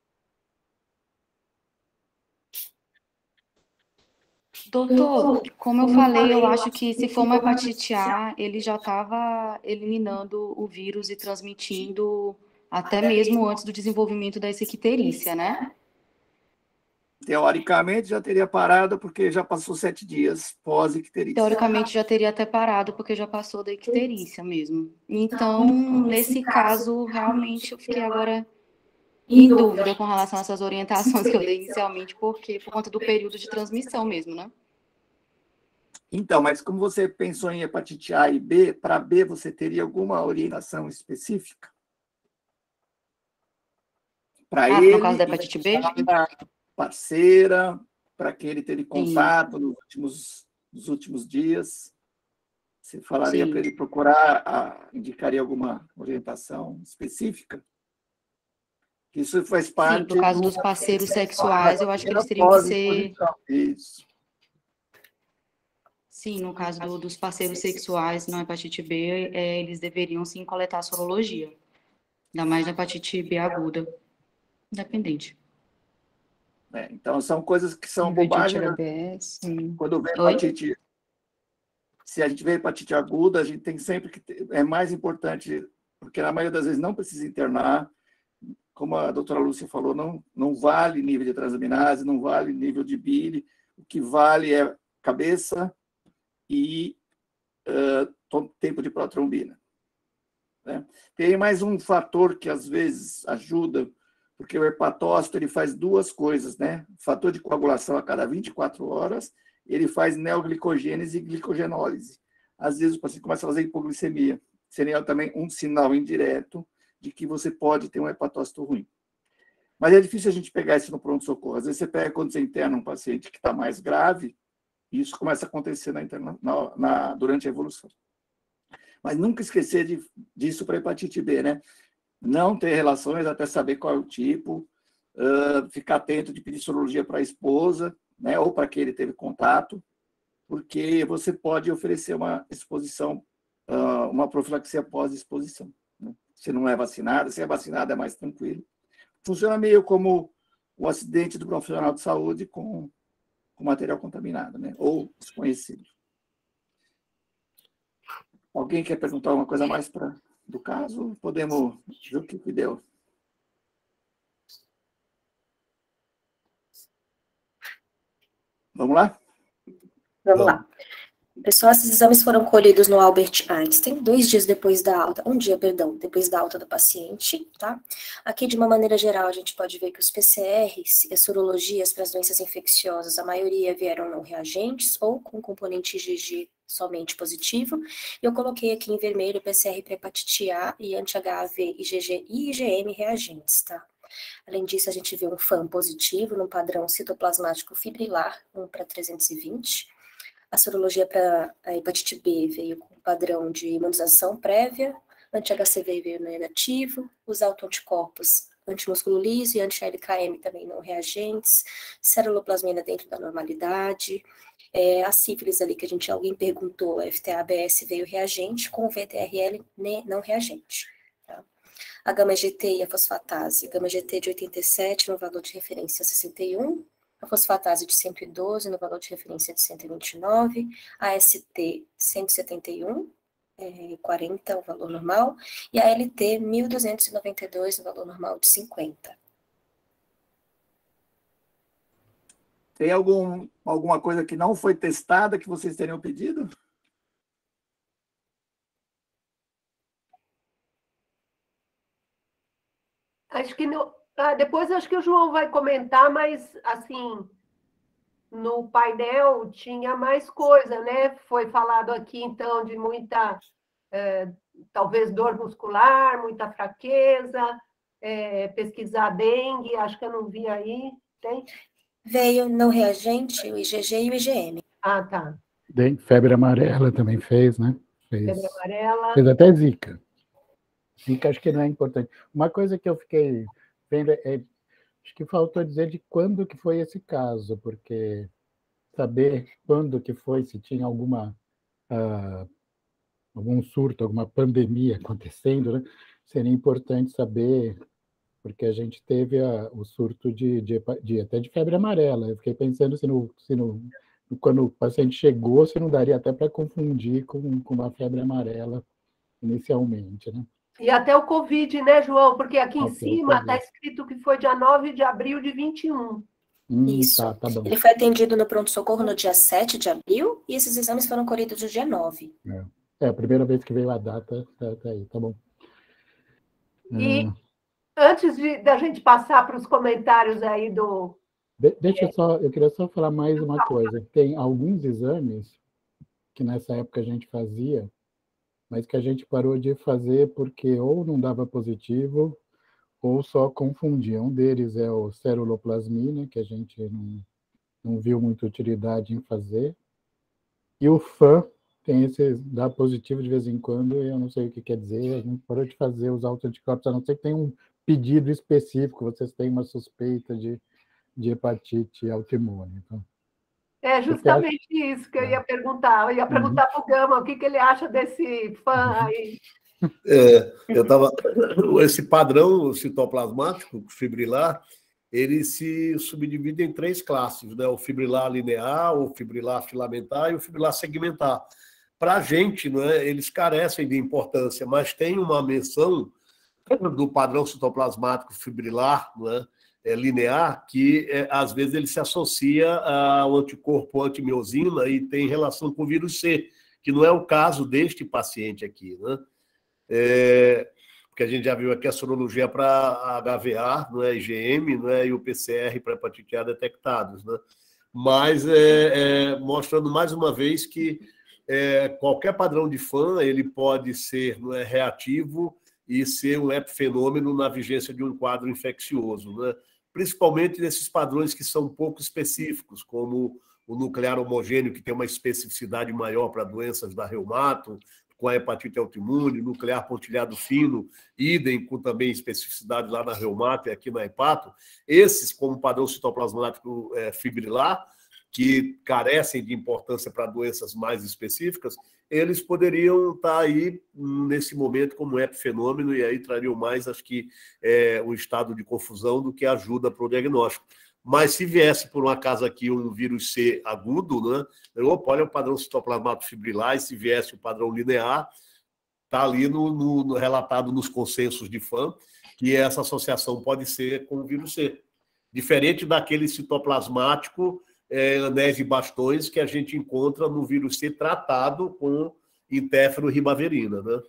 Doutor, como eu falei, eu acho que se for uma hepatite A, ele já estava eliminando o vírus e transmitindo até mesmo antes do desenvolvimento dessa icterícia, né? Teoricamente já teria parado porque já passou 7 dias pós-icterícia. Teoricamente já teria até parado porque já passou da icterícia mesmo. Então, nesse caso, realmente eu fiquei agora em dúvida com relação a essas orientações que eu dei inicialmente, porque por conta do período de transmissão mesmo, né? Então, mas como você pensou em hepatite A e B, para B você teria alguma orientação específica? Para ele, no caso da hepatite B? Parceira, para quem ele teve contato nos últimos dias. Você falaria para ele procurar, indicaria alguma orientação específica? Isso faz parte... Sim, por causa dos parceiros sexuais, eu acho que eles teriam que ser... Isso. Sim, no caso dos parceiros sexuais na hepatite B, eles deveriam sim coletar sorologia. Ainda mais na hepatite B aguda. Independente. Então, são coisas que são bobagens. Quando vem hepatite... Se a gente vê hepatite aguda, a gente tem sempre que... É mais importante, porque na maioria das vezes não precisa internar. Como a doutora Lúcia falou, não vale nível de transaminase, não vale nível de bile. O que vale é cabeça e tempo de protrombina. Né? Tem mais um fator que às vezes ajuda, porque o hepatócito ele faz duas coisas, né? Fator de coagulação a cada 24 horas, ele faz neoglicogênese e glicogenólise. Às vezes o paciente começa a fazer hipoglicemia. Seria também um sinal indireto de que você pode ter um hepatócito ruim. Mas é difícil a gente pegar isso no pronto-socorro. Às vezes você pega quando você interna um paciente que está mais grave, e isso começa a acontecer durante a evolução. Mas nunca esquecer disso para hepatite B, né? Não ter relações até saber qual é o tipo, ficar atento de pedir sorologia para a esposa, né? Ou para quem ele teve contato, porque você pode oferecer uma exposição, uma profilaxia pós-exposição. Né? Se não é vacinado, se é vacinado é mais tranquilo. Funciona meio como o acidente do profissional de saúde com material contaminado, né? Ou desconhecido. Alguém quer perguntar alguma coisa mais do caso? Podemos ver o que deu. Vamos lá? Vamos lá. Pessoal, esses exames foram colhidos no Albert Einstein, 2 dias depois da alta, depois da alta do paciente, tá? Aqui, de uma maneira geral, a gente pode ver que os PCRs e as sorologias para as doenças infecciosas, a maioria vieram não reagentes ou com componente IgG somente positivo. Eu coloquei aqui em vermelho PCR para hepatite A e anti-HAV, IgG e IgM reagentes, tá? Além disso, a gente vê um FAM positivo no padrão citoplasmático fibrilar, 1/320. A sorologia para a hepatite B veio com padrão de imunização prévia, anti-HCV veio negativo, os autoanticorpos antimúsculo liso e anti-LKM também não reagentes, ceruloplasmina dentro da normalidade, a sífilis ali que alguém perguntou, FTA-ABS veio reagente, com o VTRL não reagente. Tá? A gama-GT e a fosfatase, gama-GT de 87 no valor de referência 61, a fosfatase de 112 no valor de referência de 129, a ST 171, 40 o valor normal, e a LT 1292 no valor normal de 50. Tem alguma coisa que não foi testada que vocês teriam pedido? Acho que não. Depois acho que o João vai comentar, mas assim, no painel tinha mais coisa, né? Foi falado aqui, então, de muita, talvez, dor muscular, muita fraqueza, pesquisar dengue, acho que eu não vi aí, tem? Veio não reagente, o IgG e o IgM. Ah, tá. Febre amarela também fez, né? Febre amarela. Fez até Zika. Zika acho que não é importante. Uma coisa que eu fiquei vendo acho que faltou dizer de quando que foi esse caso, porque saber quando que foi, se tinha algum surto, alguma pandemia acontecendo, né? Seria importante saber, porque a gente teve o surto até de febre amarela. Eu fiquei pensando quando o paciente chegou, se não daria até para confundir com uma febre amarela inicialmente, né? E até o Covid, né, João? Porque aqui em Até o cima está Covid. escrito que foi dia 9 de abril de 21. Isso. Tá bom. Ele foi atendido no pronto-socorro no dia 7 de abril e esses exames foram colhidos no dia 9. A primeira vez que veio a data, tá aí, tá bom. E antes da gente passar para os comentários aí do... Eu queria só falar mais uma coisa. Tem alguns exames que nessa época a gente fazia, mas que a gente parou de fazer porque ou não dava positivo ou só confundia. Um deles é o ceruloplasmina, que a gente não viu muita utilidade em fazer. E o FAM tem esse, dá positivo de vez em quando, e eu não sei o que quer dizer, a gente parou de fazer os autoanticorpos, a não ser que tenha um pedido específico, vocês têm uma suspeita de hepatite autoimune. Então, É justamente isso que eu ia perguntar. Eu ia perguntar para o Gama o que ele acha desse fã aí. Esse padrão citoplasmático fibrilar, ele se subdivide em 3 classes, né? O fibrilar linear, o fibrilar filamentar e o fibrilar segmentar. Para a gente, né, eles carecem de importância, mas tem uma menção do padrão citoplasmático fibrilar, né, linear, que às vezes ele se associa ao anticorpo antimiosina e tem relação com o vírus C, que não é o caso deste paciente aqui, né? Porque a gente já viu aqui a sorologia para HVA, não é, IgM, não é, e o PCR para hepatite A detectados, né? Mas mostrando mais uma vez que qualquer padrão de FAM ele pode ser, não é, reativo e ser um epifenômeno na vigência de um quadro infeccioso, né? Principalmente nesses padrões que são pouco específicos, como o nuclear homogêneo, que tem uma especificidade maior para doenças da reumato, com a hepatite autoimune, nuclear pontilhado fino, idem com também especificidade lá na reumato e aqui na hepato. Esses, como padrão citoplasmático fibrilar, que carecem de importância para doenças mais específicas, eles poderiam estar aí nesse momento como epifenômeno e aí trariam mais, acho que, um estado de confusão do que ajuda para o diagnóstico. Mas se viesse por um acaso aqui um vírus C agudo, né? Olha o padrão citoplasmático fibrilar, e se viesse o padrão linear, está ali relatado nos consensos de FAM, que essa associação pode ser com o vírus C. Diferente daquele citoplasmático anéis e bastões que a gente encontra no vírus C tratado com interferon-ribaverina, né?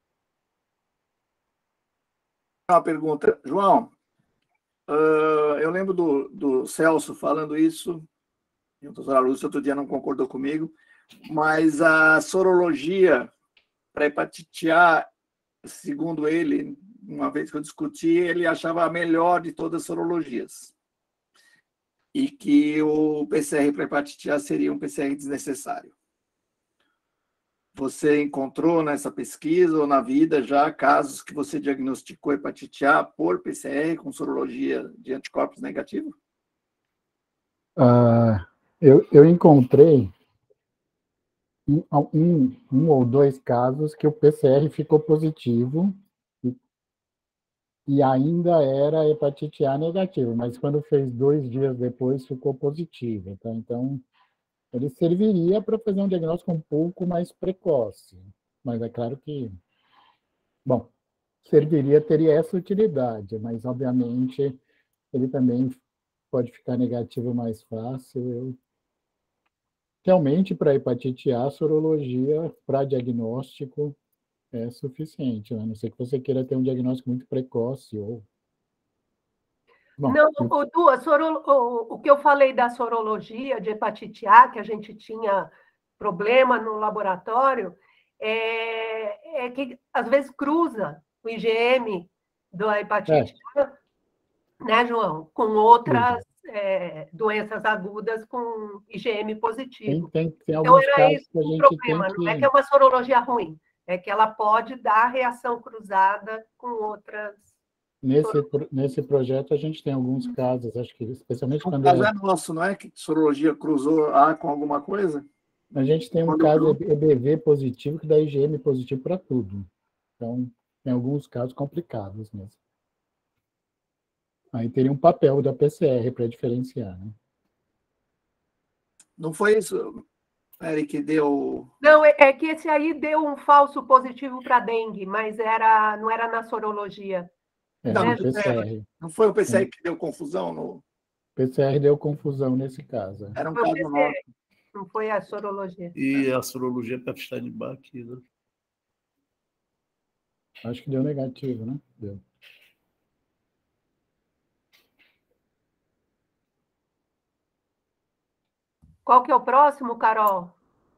Uma pergunta, João. Eu lembro do Celso falando isso, e o doutor Lúcio outro dia não concordou comigo, mas a sorologia para hepatite A, segundo ele, uma vez que eu discuti, ele achava a melhor de todas as sorologias. E que o PCR para hepatite A seria um PCR desnecessário. Você encontrou nessa pesquisa ou na vida já casos que você diagnosticou hepatite A por PCR com sorologia de anticorpos negativos? Eu encontrei um ou 2 casos que o PCR ficou positivo e ainda era hepatite A negativo, mas quando fez 2 dias depois ficou positivo. Tá? Então, ele serviria para fazer um diagnóstico um pouco mais precoce. Mas é claro que, bom, teria essa utilidade, mas obviamente ele também pode ficar negativo mais fácil. Realmente, para hepatite A, a sorologia para diagnóstico é suficiente, a não ser que você queira ter um diagnóstico muito precoce ou... Bom, não, o que eu falei da sorologia de hepatite A, que a gente tinha problema no laboratório, é que às vezes cruza o IgM da hepatite A, né, João, com outras doenças agudas com IgM positivo. Tem então, era isso o problema, não é que é uma sorologia ruim, é que ela pode dar reação cruzada com outras. Nesse projeto, a gente tem alguns casos, acho que especialmente quando... O caso é nosso, não é? Que sorologia cruzou A com alguma coisa? A gente tem um caso EBV positivo que dá IgM positivo para tudo. Então, tem alguns casos complicados mesmo. Aí teria um papel da PCR para diferenciar, né? Não foi isso. Eric deu... Não, é que esse aí deu um falso positivo para dengue, mas não era na sorologia. Não, no PCR. Não foi o PCR que deu confusão? O PCR deu confusão nesse caso. Era um caso nosso. Não foi a sorologia. E a sorologia para Epstein-Barr aqui, né? Acho que deu negativo, né? Deu. Qual que é o próximo, Carol?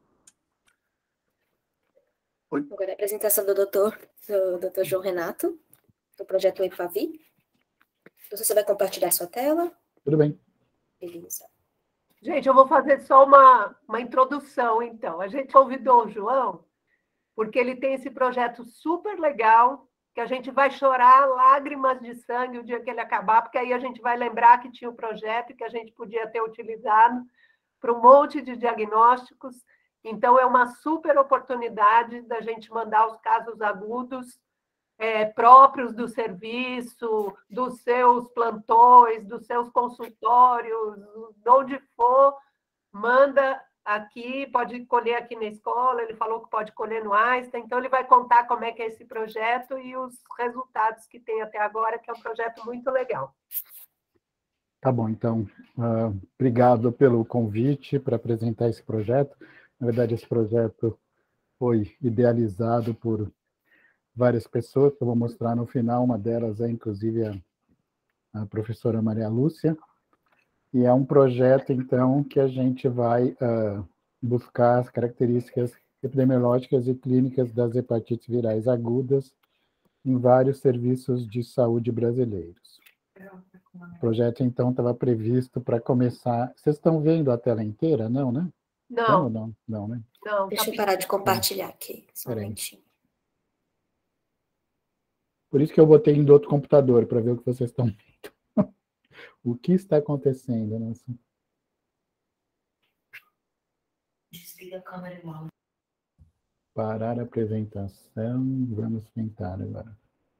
Agora a apresentação do doutor João Renato, do projeto EPAVI. Então, você vai compartilhar sua tela? Tudo bem. Beleza. Gente, eu vou fazer só uma introdução, então. A gente convidou o João porque ele tem esse projeto super legal, que a gente vai chorar lágrimas de sangue o dia que ele acabar, porque aí a gente vai lembrar que tinha o projeto e que a gente podia ter utilizado para um monte de diagnósticos. Então, é uma super oportunidade da gente mandar os casos agudos próprios do serviço, dos seus plantões, dos seus consultórios, de onde for, manda aqui, pode colher aqui na escola, ele falou que pode colher no Einstein, então ele vai contar como é que é esse projeto e os resultados que tem até agora, que é um projeto muito legal. Tá bom, então, obrigado pelo convite para apresentar esse projeto. Na verdade, esse projeto foi idealizado por várias pessoas, que eu vou mostrar no final, uma delas é, inclusive, a professora Maria Lúcia, e é um projeto, então, que a gente vai buscar as características epidemiológicas e clínicas das hepatites virais agudas em vários serviços de saúde brasileiros. O projeto, então, estava previsto para começar... Vocês estão vendo a tela inteira? Não, né? Não. Não, né? Não, deixa eu parar de compartilhar aqui, só um momentinho. Por isso que eu botei em outro computador, para ver o que vocês estão vendo. O que está acontecendo, né? Desliga a câmera e mouse. Parar a apresentação. Vamos tentar agora.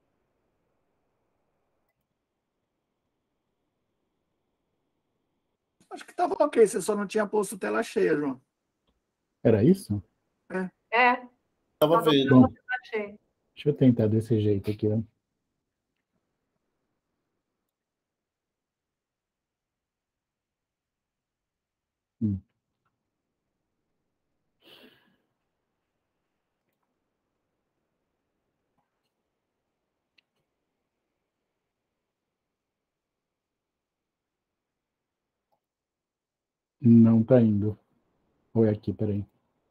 Acho que estava ok, você só não tinha posto tela cheia, João. Era isso? Estava vendo. Bom, deixa eu tentar desse jeito aqui, ó. Não está indo. Foi aqui, peraí.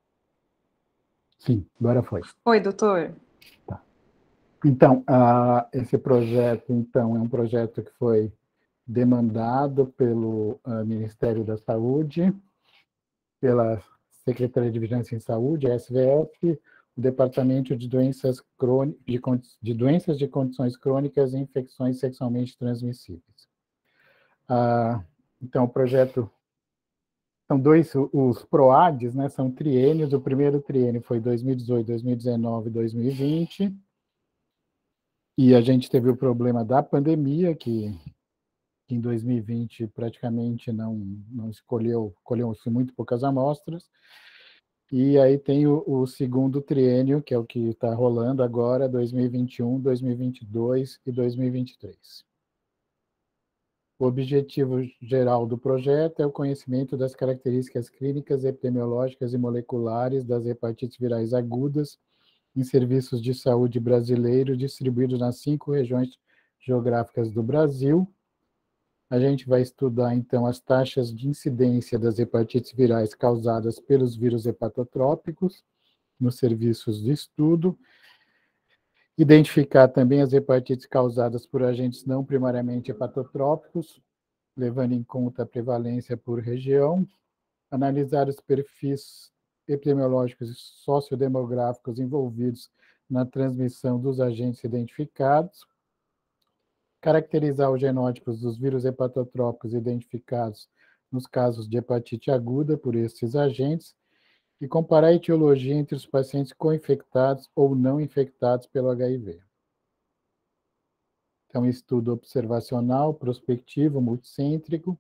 Sim, agora foi. Oi, doutor. Tá. Então, esse projeto, então, é um projeto que foi demandado pelo Ministério da Saúde, pela Secretaria de Vigilância em Saúde, a SVF, o Departamento de Doenças de Condições Crônicas e Infecções Sexualmente Transmissíveis. Então, o projeto... São os PROADs, né, são triênios. O primeiro triênio foi 2018, 2019, 2020. E a gente teve o problema da pandemia, que em 2020 praticamente não colheu-se muito poucas amostras. E aí tem o segundo triênio, que é o que está rolando agora, 2021, 2022 e 2023. O objetivo geral do projeto é o conhecimento das características clínicas, epidemiológicas e moleculares das hepatites virais agudas em serviços de saúde brasileiros distribuídos nas 5 regiões geográficas do Brasil. A gente vai estudar, então, as taxas de incidência das hepatites virais causadas pelos vírus hepatotrópicos nos serviços de estudo, identificar também as hepatites causadas por agentes não primariamente hepatotrópicos, levando em conta a prevalência por região, analisar os perfis epidemiológicos e sociodemográficos envolvidos na transmissão dos agentes identificados, caracterizar os genótipos dos vírus hepatotrópicos identificados nos casos de hepatite aguda por esses agentes, e comparar a etiologia entre os pacientes co-infectados ou não infectados pelo HIV. Então, estudo observacional, prospectivo, multicêntrico,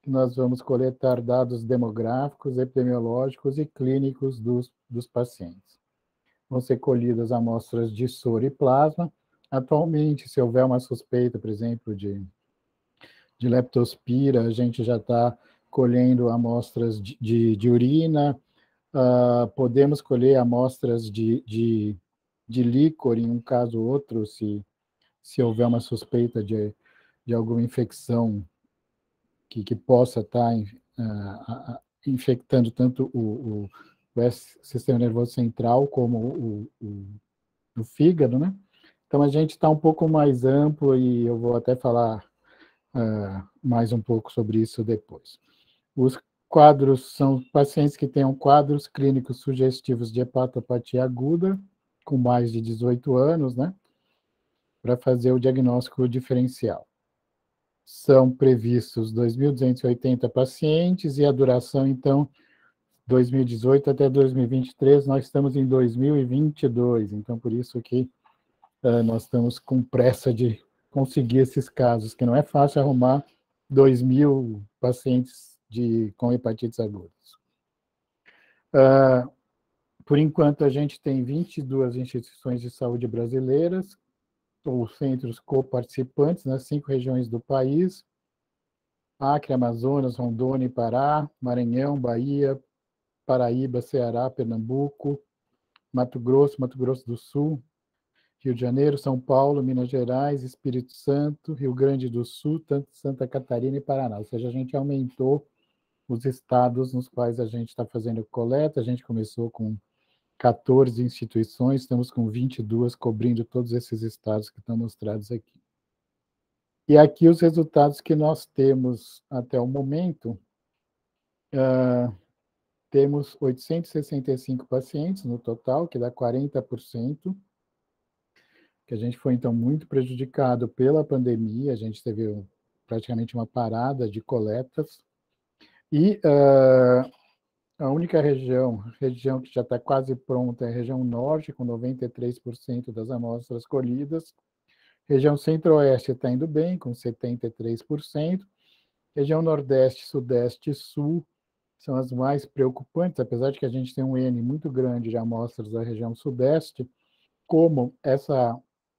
que nós vamos coletar dados demográficos, epidemiológicos e clínicos dos pacientes. Vão ser colhidas amostras de soro e plasma. Atualmente, se houver uma suspeita, por exemplo, de leptospira, a gente já está colhendo amostras de urina, podemos colher amostras de líquor em um caso ou outro, se houver uma suspeita de alguma infecção que possa estar infectando tanto o sistema nervoso central como o fígado, né? Então, a gente está um pouco mais amplo e eu vou até falar mais um pouco sobre isso depois. Os quadros são pacientes que tenham quadros clínicos sugestivos de hepatopatia aguda, com mais de 18 anos, né? Para fazer o diagnóstico diferencial. São previstos 2.280 pacientes e a duração, então, 2018 até 2023, nós estamos em 2022, então por isso que nós estamos com pressa de conseguir esses casos, que não é fácil arrumar 2.000 pacientes com hepatites agudas. Por enquanto, a gente tem 22 instituições de saúde brasileiras, ou centros coparticipantes nas 5 regiões do país: Acre, Amazonas, Rondônia e Pará, Maranhão, Bahia, Paraíba, Ceará, Pernambuco, Mato Grosso do Sul, Rio de Janeiro, São Paulo, Minas Gerais, Espírito Santo, Rio Grande do Sul, Santa Catarina e Paraná. Ou seja, a gente aumentou os estados nos quais a gente está fazendo coleta. A gente começou com 14 instituições, estamos com 22 cobrindo todos esses estados que estão mostrados aqui. E aqui os resultados que nós temos até o momento. Temos 865 pacientes no total, que dá 40%, que a gente foi, então, muito prejudicado pela pandemia, a gente teve praticamente uma parada de coletas, e a única região que já está quase pronta é a região norte, com 93% das amostras colhidas. Região centro-oeste está indo bem, com 73%. Região nordeste, sudeste e sul são as mais preocupantes, apesar de que a gente tem um N muito grande de amostras da região sudeste, como essa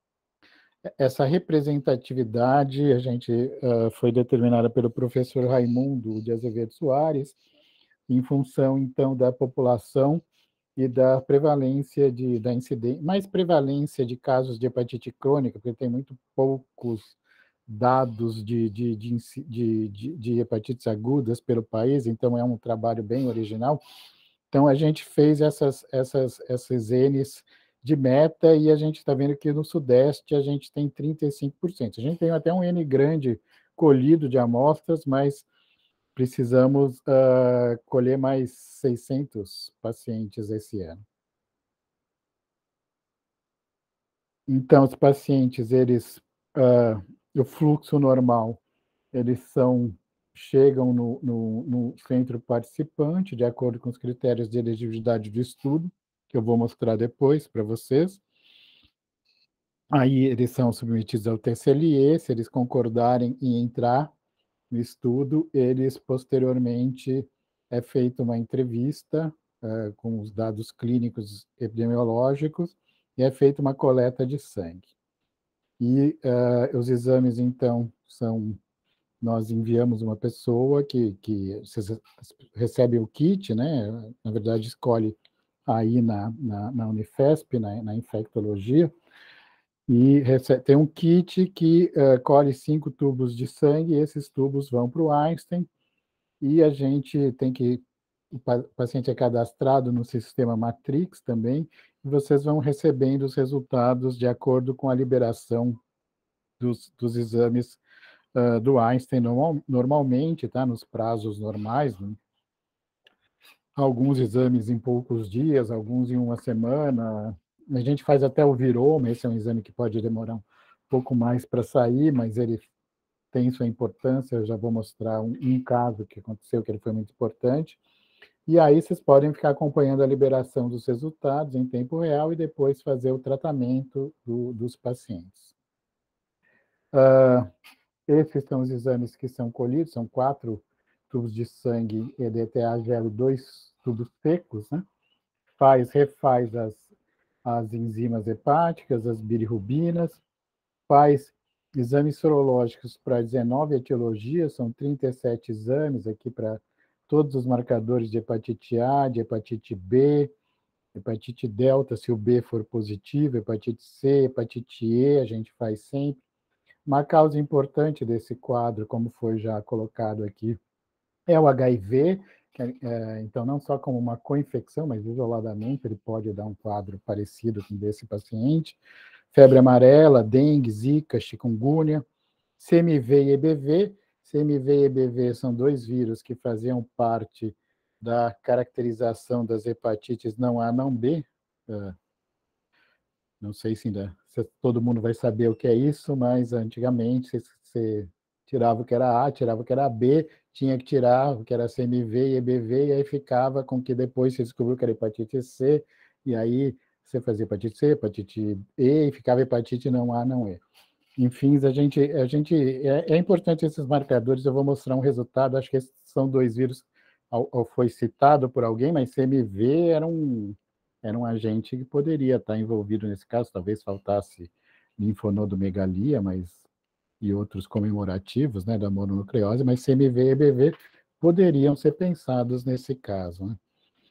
representatividade a gente foi determinada pelo professor Raimundo de Azevedo Soares, em função, então, da população e da prevalência da incidência, mais prevalência de casos de hepatite crônica, porque tem muito poucos dados de hepatites agudas pelo país, então é um trabalho bem original. Então, a gente fez esses Ns de meta e a gente está vendo que no Sudeste a gente tem 35%. A gente tem até um N grande colhido de amostras, mas precisamos colher mais 600 pacientes esse ano. Então, os pacientes, o fluxo normal, eles chegam no centro participante, de acordo com os critérios de elegibilidade do estudo, que eu vou mostrar depois para vocês. Aí, eles são submetidos ao TSLE, se eles concordarem em entrar no estudo, eles, posteriormente, é feita uma entrevista com os dados clínicos epidemiológicos e é feita uma coleta de sangue. E os exames, então, nós enviamos uma pessoa que recebe o kit, né? Na verdade, escolhe aí na Unifesp, na infectologia, e tem um kit que colhe 5 tubos de sangue, e esses tubos vão para o Einstein, e a gente o paciente é cadastrado no sistema Matrix também, e vocês vão recebendo os resultados de acordo com a liberação dos exames do Einstein, normalmente, tá, nos prazos normais, né? Alguns exames em poucos dias, alguns em uma semana. A gente faz até o viroma, esse é um exame que pode demorar um pouco mais para sair, mas ele tem sua importância. Eu já vou mostrar um caso que aconteceu, que ele foi muito importante. E aí vocês podem ficar acompanhando a liberação dos resultados em tempo real e depois fazer o tratamento dos pacientes. Esses são os exames que são colhidos, são 4 tubos de sangue EDTA gelo 2 tubos secos, né? Refaz as enzimas hepáticas, as bilirrubinas, faz exames sorológicos para 19 etiologias, são 37 exames aqui para todos os marcadores de hepatite A, de hepatite B, hepatite delta, se o B for positivo, hepatite C, hepatite E, a gente faz sempre. Uma causa importante desse quadro, como foi já colocado aqui, é o HIV, então não só como uma co-infecção, mas isoladamente ele pode dar um quadro parecido com desse paciente. Febre amarela, dengue, zika, chikungunya, CMV e EBV. CMV e EBV são 2 vírus que faziam parte da caracterização das hepatites não A, não B. Não sei se todo mundo vai saber o que é isso, mas antigamente você tirava o que era A, tirava o que era B, tinha que tirar o que era CMV e EBV, e aí ficava com que depois você descobriu que era hepatite C, e aí você fazia hepatite C, hepatite E, e ficava hepatite não A, não E. Enfim, é importante esses marcadores, eu vou mostrar um resultado, acho que esses são 2 vírus, foi citado por alguém, mas CMV era um agente que poderia estar envolvido nesse caso, talvez faltasse linfonodomegalia, e outros comemorativos, né, da mononucleose, mas CMV e EBV poderiam ser pensados nesse caso, né?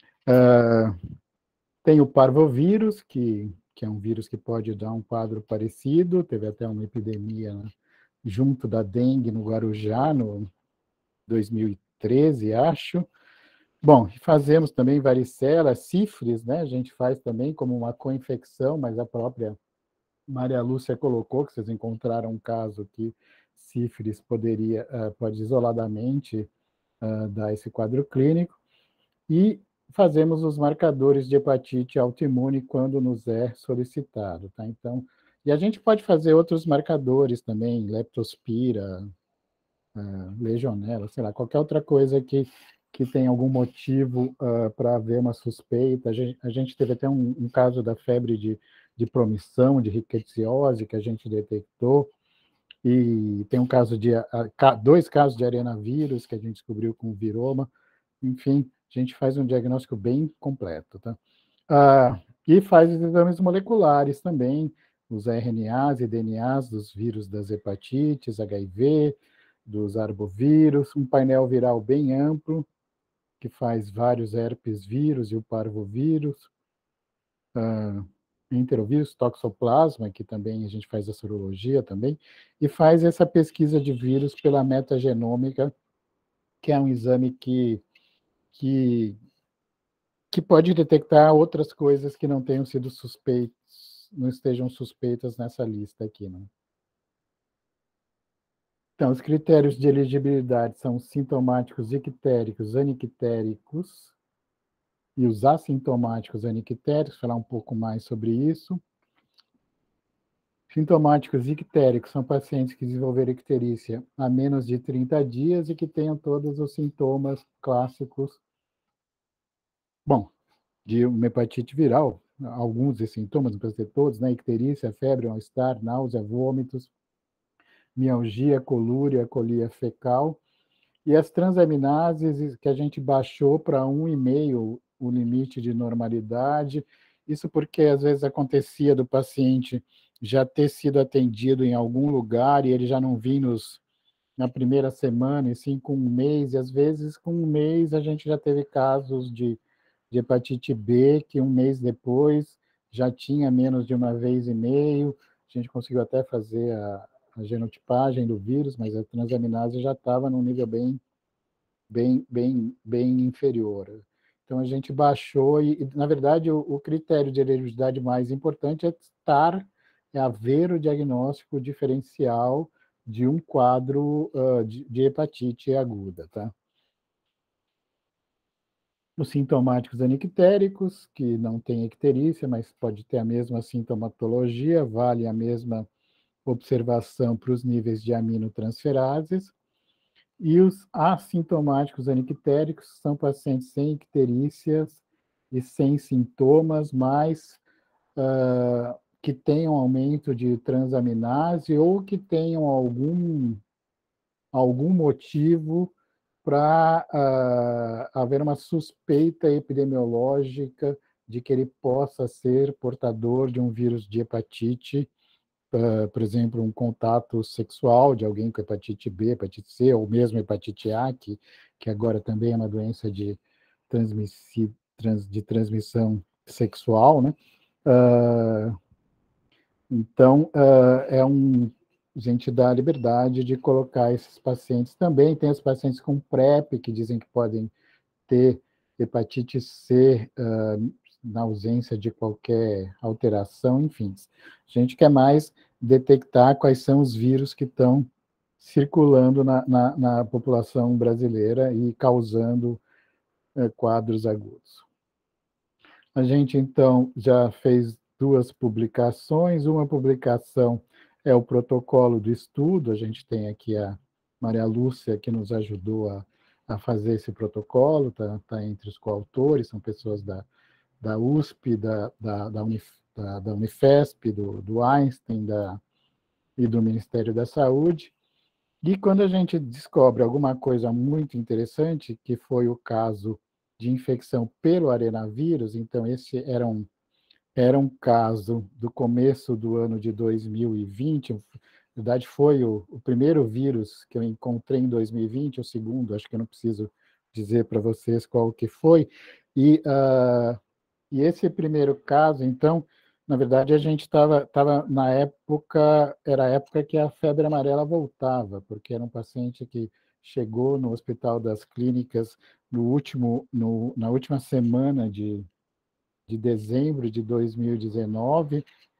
Tem o parvovírus, que é um vírus que pode dar um quadro parecido, teve até uma epidemia, né, junto da dengue no Guarujá, no 2013, acho. Bom, fazemos também varicela, sífilis, né? A gente faz também como uma co-infecção, mas a própria Maria Lúcia colocou que vocês encontraram um caso que sífilis pode isoladamente dar esse quadro clínico. E fazemos os marcadores de hepatite autoimune quando nos é solicitado, tá? Então, e a gente pode fazer outros marcadores também, leptospira, legionela, sei lá, qualquer outra coisa que tem algum motivo para haver uma suspeita. A gente teve até um caso da febre de promissão, de rickettsiose, que a gente detectou, e tem 2 casos de arenavírus que a gente descobriu com viroma. Enfim, a gente faz um diagnóstico bem completo, tá? E faz os exames moleculares também, os RNAs e DNAs dos vírus das hepatites, HIV, dos arbovírus, um painel viral bem amplo, que faz vários herpes vírus e o parvovírus, enterovírus, toxoplasma, que também a gente faz a sorologia também, e faz essa pesquisa de vírus pela metagenômica, que é um exame que pode detectar outras coisas que não tenham sido suspeitos, não estejam suspeitas nessa lista aqui, né? Então, os critérios de elegibilidade são sintomáticos ictéricos, anictéricos, e os assintomáticos anictéricos, falar um pouco mais sobre isso. Sintomáticos ictéricos são pacientes que desenvolveram icterícia há menos de 30 dias e que tenham todos os sintomas clássicos, bom, de uma hepatite viral, alguns desses sintomas, não precisa ter todos, né? Icterícia, febre, mal-estar, náusea, vômitos, mialgia, colúria, colia fecal, e as transaminases que a gente baixou para 1,5 o limite de normalidade, isso porque às vezes acontecia do paciente já ter sido atendido em algum lugar e ele já não vir na primeira semana, e sim com 1 mês, e às vezes com 1 mês a gente já teve casos de hepatite B, que 1 mês depois já tinha menos de 1,5 vezes, a gente conseguiu até fazer a genotipagem do vírus, mas a transaminase já estava num nível bem inferior. Então, a gente baixou, e na verdade, o critério de elegibilidade mais importante é haver o diagnóstico diferencial de um quadro de hepatite aguda, tá? Os sintomáticos anictéricos, que não tem icterícia, mas pode ter a mesma sintomatologia, vale a mesma observação para os níveis de aminotransferases, e os assintomáticos anictéricos são pacientes sem icterícias e sem sintomas, mas que tenham aumento de transaminase ou que tenham algum motivo para haver uma suspeita epidemiológica de que ele possa ser portador de um vírus de hepatite, por exemplo, um contato sexual de alguém com hepatite B, hepatite C, ou mesmo hepatite A, que agora também é uma doença de transmissão sexual, né? Então, a gente dá a liberdade de colocar esses pacientes. Também tem os pacientes com PrEP, que dizem que podem ter hepatite C na ausência de qualquer alteração, enfim. A gente quer mais detectar quais são os vírus que estão circulando na população brasileira e causando quadros agudos. A gente, então, já fez 2 publicações. Uma publicação é o protocolo do estudo. A gente tem aqui a Maria Lúcia, que nos ajudou a fazer esse protocolo, tá entre os coautores, são pessoas da USP, da Unifesp, do Einstein e do Ministério da Saúde. E quando a gente descobre alguma coisa muito interessante, que foi o caso de infecção pelo arenavírus, então esse era um caso do começo do ano de 2020, na verdade foi o primeiro vírus que eu encontrei em 2020, o segundo, acho que eu não preciso dizer para vocês qual que foi, e esse primeiro caso, então, na verdade, a gente estava na época, era a época que a febre amarela voltava, porque era um paciente que chegou no Hospital das Clínicas na última semana de dezembro de 2019,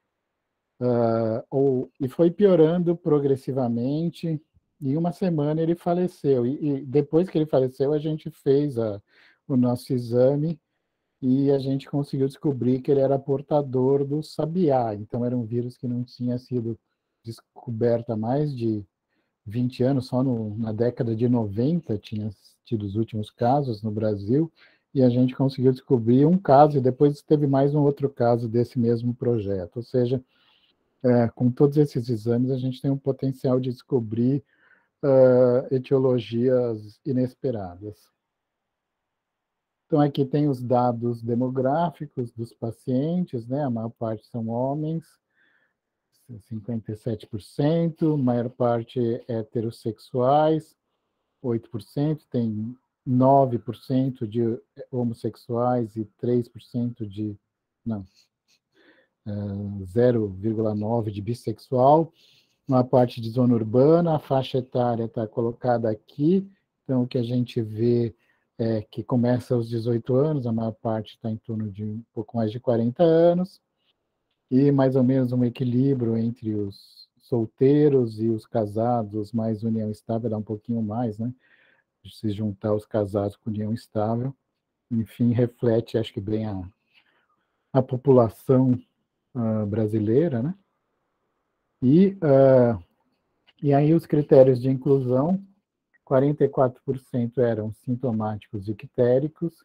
e foi piorando progressivamente, e em uma semana ele faleceu. E depois que ele faleceu, a gente fez o nosso exame, e a gente conseguiu descobrir que ele era portador do sabiá. Então, era um vírus que não tinha sido descoberto há mais de 20 anos, só na década de 90 tinha tido os últimos casos no Brasil, e a gente conseguiu descobrir um caso, e depois teve mais um outro caso desse mesmo projeto. Ou seja, com todos esses exames, a gente tem um potencial de descobrir etiologias inesperadas. Então, aqui tem os dados demográficos dos pacientes, né? A maior parte são homens, 57%, a maior parte heterossexuais, 8%, tem 9% de homossexuais e 3% de... não, 0,9% de bissexual, uma parte de zona urbana, a faixa etária está colocada aqui, então o que a gente vê é que começa aos 18 anos, a maior parte está em torno de um pouco mais de 40 anos, e mais ou menos um equilíbrio entre os solteiros e os casados, mais união estável, dá um pouquinho mais, né? Se juntar os casados com união estável, enfim, reflete, acho que bem a população brasileira, né? E aí os critérios de inclusão, 44% eram sintomáticos ictéricos,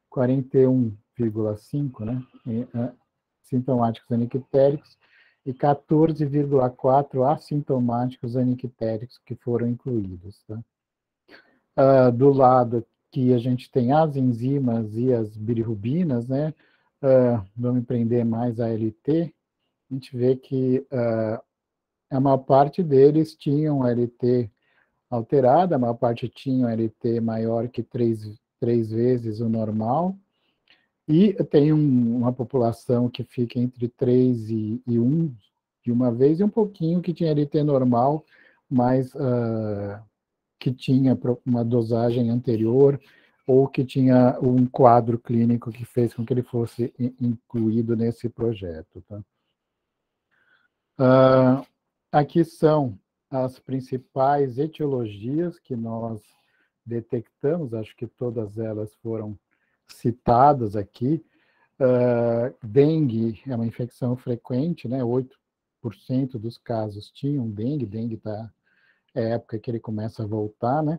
41,5%, né, sintomáticos anictéricos, e 14,4% assintomáticos anictéricos que foram incluídos. Tá? Do lado que a gente tem as enzimas e as bilirrubinas, né, vamos empreender mais a ALT, a gente vê que a maior parte deles tinham LT alterada, a maior parte tinha LT maior que 3 vezes o normal, e tem uma população que fica entre 3 e 1 de uma vez, e um pouquinho que tinha LT normal, mas que tinha uma dosagem anterior, ou que tinha um quadro clínico que fez com que ele fosse incluído nesse projeto. Tá? Aqui são as principais etiologias que nós detectamos, acho que todas elas foram citadas aqui. Dengue é uma infecção frequente, né? 8% dos casos tinham dengue é a época que ele começa a voltar, né?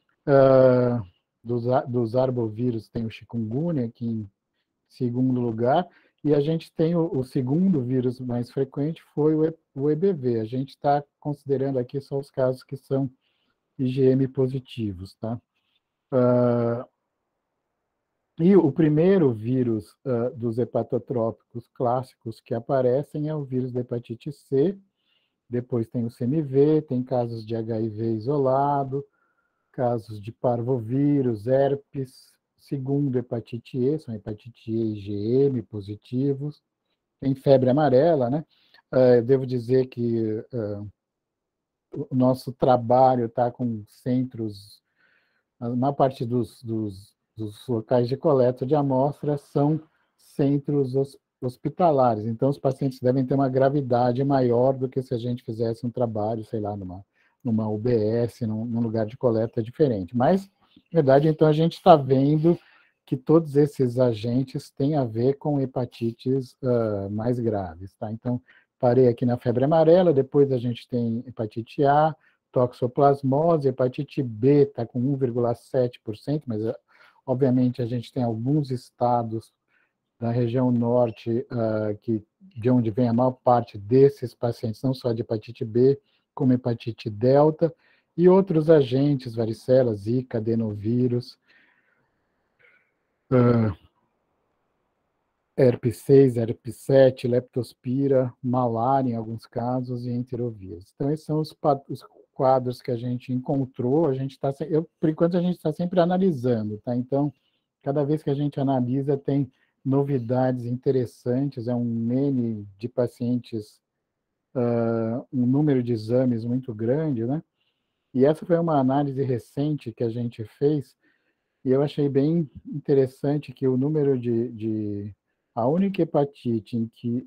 Dos arbovírus tem o chikungunya aqui em segundo lugar, e a gente tem o segundo vírus mais frequente, foi o EBV. A gente está considerando aqui só os casos que são IgM positivos, tá? E o primeiro vírus dos hepatotrópicos clássicos que aparecem é o vírus da hepatite C, depois tem o CMV, tem casos de HIV isolado, casos de parvovírus, herpes, segundo hepatite E, são hepatite E e IgM positivos, tem febre amarela, né? Devo dizer que o nosso trabalho está com centros, a maior parte dos locais de coleta de amostras são centros hospitalares, então os pacientes devem ter uma gravidade maior do que se a gente fizesse um trabalho, sei lá, numa UBS, num lugar de coleta diferente. Mas, na verdade, então a gente está vendo que todos esses agentes têm a ver com hepatites mais graves, tá? Então, parei aqui na febre amarela, depois a gente tem hepatite A, toxoplasmose, hepatite B está com 1,7%, mas, obviamente, a gente tem alguns estados da região norte, de onde vem a maior parte desses pacientes, não só de hepatite B, como hepatite delta, e outros agentes, varicela, zika, adenovírus, herpes 6, herpes 7, leptospira, malária em alguns casos e enterovírus. Então, esses são os quadros que a gente encontrou, por enquanto a gente está sempre analisando, tá? Então, cada vez que a gente analisa tem novidades interessantes, é um N de pacientes, um número de exames muito grande, né? E essa foi uma análise recente que a gente fez, e eu achei bem interessante que o número a única hepatite em que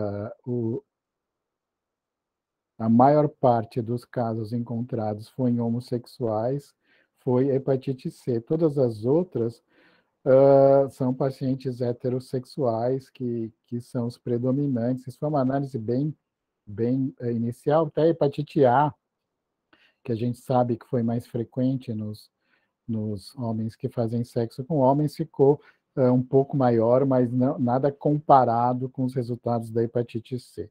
a maior parte dos casos encontrados foi em homossexuais, foi a hepatite C. Todas as outras são pacientes heterossexuais que são os predominantes. Isso foi uma análise bem inicial. Até a hepatite A, que a gente sabe que foi mais frequente nos homens que fazem sexo com homens, ficou um pouco maior, mas não, nada comparado com os resultados da hepatite C.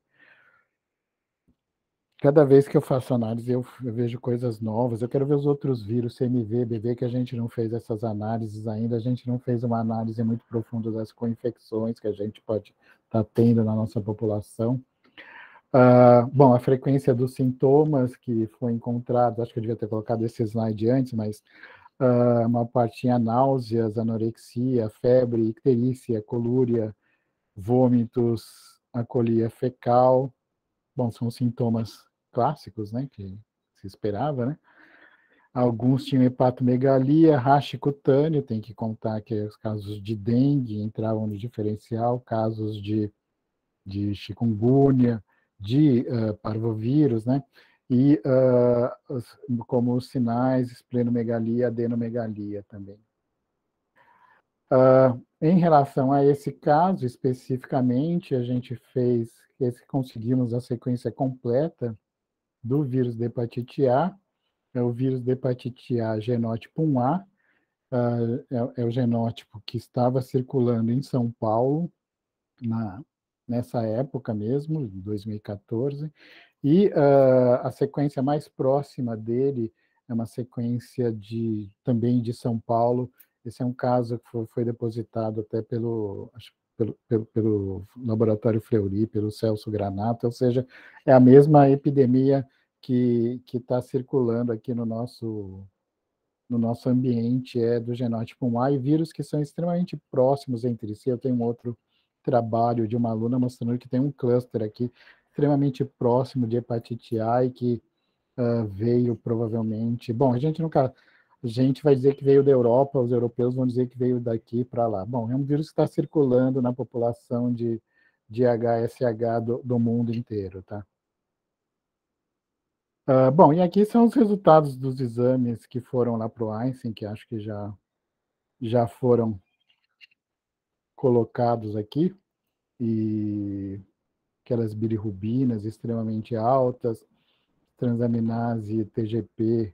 Cada vez que eu faço análise, eu vejo coisas novas. Eu quero ver os outros vírus, CMV, BV, que a gente não fez essas análises ainda. A gente não fez uma análise muito profunda das co-infecções que a gente pode estar tendo na nossa população. Bom, a frequência dos sintomas que foi encontrado, acho que eu devia ter colocado esse slide antes, mas uma parte tinha náuseas, anorexia, febre, icterícia, colúria, vômitos, acolia fecal. Bom, são sintomas clássicos, né, que se esperava, né? Alguns tinham hepatomegalia, rache cutâneo, tem que contar que os casos de dengue entravam no diferencial, casos de chikungunya, de parvovírus, né? E como os sinais, esplenomegalia, adenomegalia também. Em relação a esse caso especificamente, a gente conseguimos a sequência completa do vírus da hepatite A, é o vírus da hepatite A genótipo 1A, é o genótipo que estava circulando em São Paulo, nessa época mesmo, em 2014, e a sequência mais próxima dele é uma sequência também de São Paulo. Esse é um caso que foi depositado até pelo Laboratório Fleury, pelo Celso Granato, ou seja, é a mesma epidemia que está circulando aqui no nosso ambiente, é do genótipo 1A, e vírus que são extremamente próximos entre si. Eu tenho um outro trabalho de uma aluna mostrando que tem um cluster aqui extremamente próximo de hepatite A e que veio provavelmente... Bom, a gente vai dizer que veio da Europa, os europeus vão dizer que veio daqui para lá. Bom, é um vírus que está circulando na população de HSH do mundo inteiro, tá? Bom, e aqui são os resultados dos exames que foram lá para o Einstein, que acho que já foram colocados aqui, e aquelas bilirrubinas extremamente altas, transaminase TGP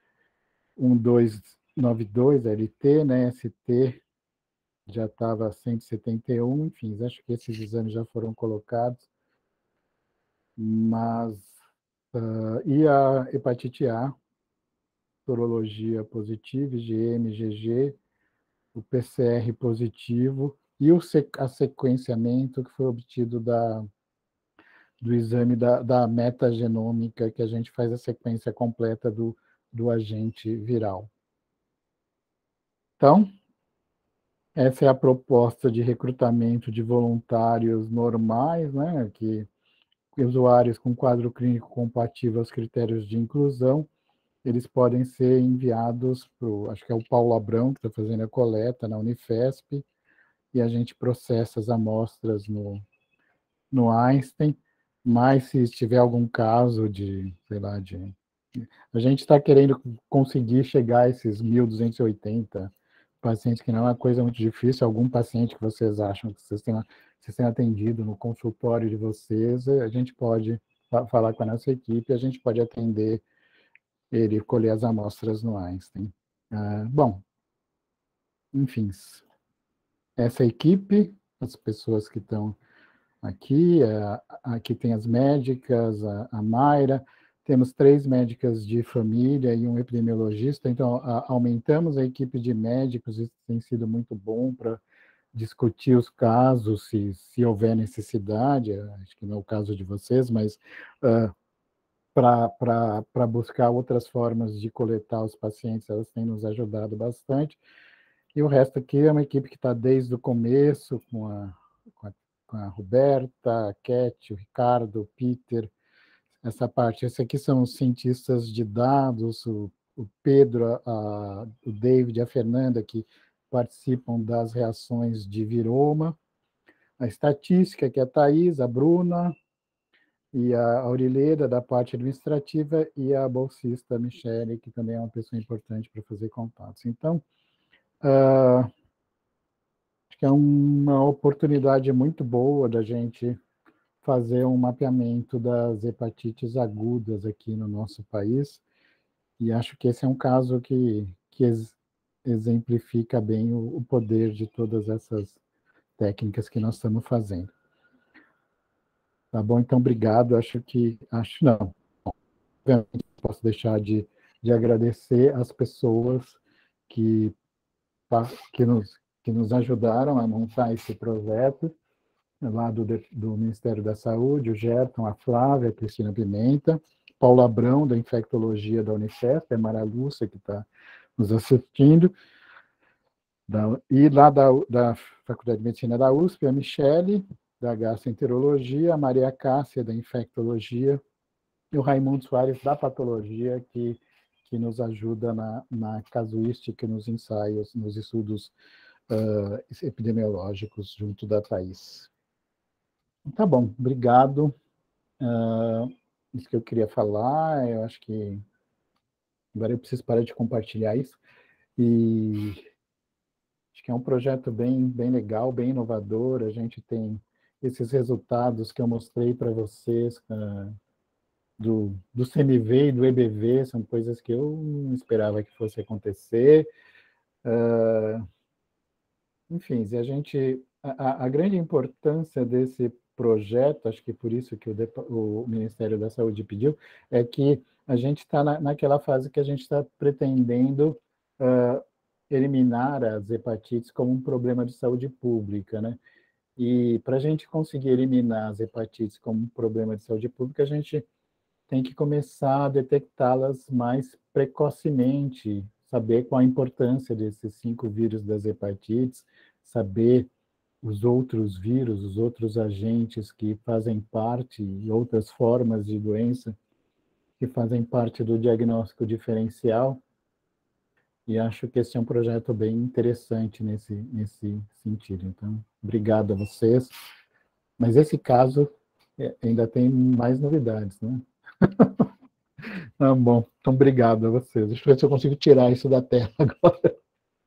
1292, LT, né, ST já estava 171, enfim, acho que esses exames já foram colocados, mas... e a hepatite A, sorologia positivo, IgM, IgG, o PCR positivo e o sequenciamento que foi obtido do exame da metagenômica, que a gente faz a sequência completa do agente viral. Então, essa é a proposta de recrutamento de voluntários normais, né, que usuários com quadro clínico compatível aos critérios de inclusão, eles podem ser enviados para acho que é o Paulo Abrão, que está fazendo a coleta na Unifesp, e a gente processa as amostras no Einstein, mas se tiver algum caso de, sei lá, a gente está querendo conseguir chegar a esses 1.280 pacientes, que não é uma coisa muito difícil. Algum paciente que vocês acham que vocês têm atendido no consultório de vocês, a gente pode falar com a nossa equipe, a gente pode atender ele, colher as amostras no Einstein. Bom, enfim, essa equipe, as pessoas que estão aqui, aqui tem as médicas, a Mayra, temos 3 médicas de família e um epidemiologista, então aumentamos a equipe de médicos, isso tem sido muito bom para discutir os casos, se houver necessidade, acho que não é o caso de vocês, mas para buscar outras formas de coletar os pacientes, elas têm nos ajudado bastante. E o resto aqui é uma equipe que está desde o começo, com a Roberta, a Cat, o Ricardo, o Peter, essa parte. Esse aqui são os cientistas de dados, o Pedro, o David, a Fernanda, que participam das reações de viroma, a estatística, que é a Thais, a Bruna, e a Aurileda, da parte administrativa, e a bolsista Michele, que também é uma pessoa importante para fazer contatos. Então, acho que é uma oportunidade muito boa da gente fazer um mapeamento das hepatites agudas aqui no nosso país, e acho que esse é um caso que exemplifica bem o poder de todas essas técnicas que nós estamos fazendo. Tá bom? Então, obrigado. Não posso deixar de agradecer as pessoas que nos ajudaram a montar esse projeto, lá do Ministério da Saúde, o Gerton, a Flávia, a Cristina Pimenta, Paulo Abrão, da Infectologia da Unifesp, a Mara Lúcia, que está nos assistindo, e lá da Faculdade de Medicina da USP, a Michele, da Gastroenterologia, a Maria Cássia, da Infectologia, e o Raimundo Soares, da Patologia, que nos ajuda na casuística, nos ensaios, nos estudos epidemiológicos junto da Thais. Tá bom, obrigado. Isso que eu queria falar, eu acho que agora eu preciso parar de compartilhar isso, e acho que é um projeto bem legal, bem inovador. A gente tem esses resultados que eu mostrei para vocês, do CMV e do EBV, são coisas que eu não esperava que fosse acontecer. Enfim, a grande importância desse projeto, acho que por isso que o Ministério da Saúde pediu, é que a gente está naquela fase que a gente está pretendendo eliminar as hepatites como um problema de saúde pública, né? E para a gente conseguir eliminar as hepatites como um problema de saúde pública, a gente tem que começar a detectá-las mais precocemente, saber qual a importância desses 5 vírus das hepatites, saber os outros vírus, os outros agentes que fazem parte, e outras formas de doença que fazem parte do diagnóstico diferencial. E acho que esse é um projeto bem interessante nesse sentido. Então, obrigado a vocês. Mas esse caso ainda tem mais novidades, né? Bom, então obrigado a vocês. Deixa eu ver se eu consigo tirar isso da tela agora.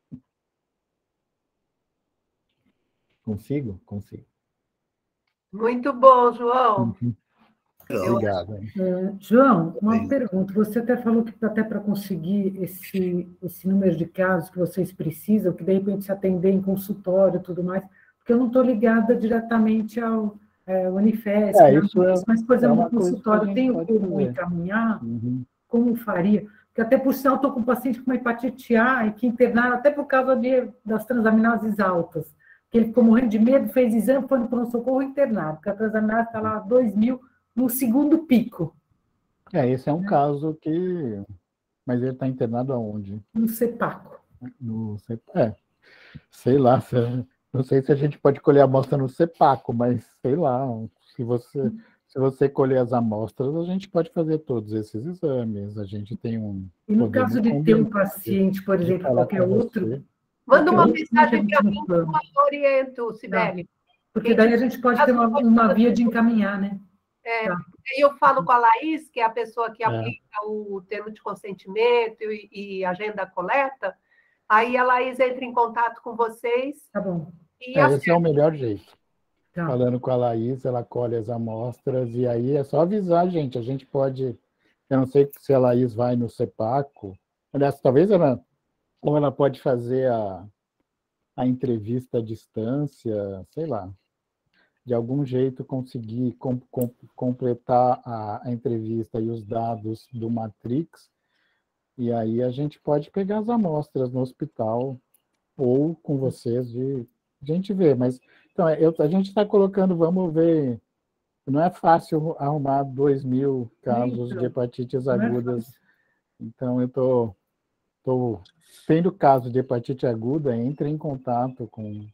Consigo? Consigo. Muito bom, João. Obrigado. João, uma pergunta. Você até falou que até para conseguir esse número de casos que vocês precisam, que de repente se atender em consultório e tudo mais, porque eu não estou ligada diretamente ao Unifesp, isso mas, por exemplo, no consultório tem como encaminhar? Como faria? que até por sinal estou com um paciente com uma hepatite A e que internaram até por causa das transaminases altas, que ele ficou morrendo de medo, fez exame, foi no pronto-socorro internado, porque a transaminase está lá 2.000 no segundo pico. Esse é um caso que... Mas ele está internado aonde? No CEPACO. Sei lá, não sei se a gente pode colher a amostra no CEPACO, mas sei lá, se você colher as amostras, a gente pode fazer todos esses exames. A gente tem um... E no caso de ter um paciente, por exemplo, qualquer outro... Manda uma mensagem para mim que eu oriento, Sibeli. Porque daí a gente pode ter uma via de encaminhar, né? Aí eu falo com a Laís, que é a pessoa que aplica o termo de consentimento e agenda a coleta, aí a Laís entra em contato com vocês. Tá bom. Esse é o melhor jeito. Tá. Falando com a Laís, ela colhe as amostras, e aí é só avisar, gente. A gente pode... Eu não sei se a Laís vai no CEPACO. Aliás, talvez ela pode fazer a entrevista à distância, sei lá. De algum jeito conseguir completar a entrevista e os dados do Matrix, e aí a gente pode pegar as amostras no hospital ou com vocês de gente ver. Mas então, a gente está colocando, vamos ver, não é fácil arrumar 2.000 casos de hepatites agudas. Então, eu estou tendo caso de hepatite aguda, entre em contato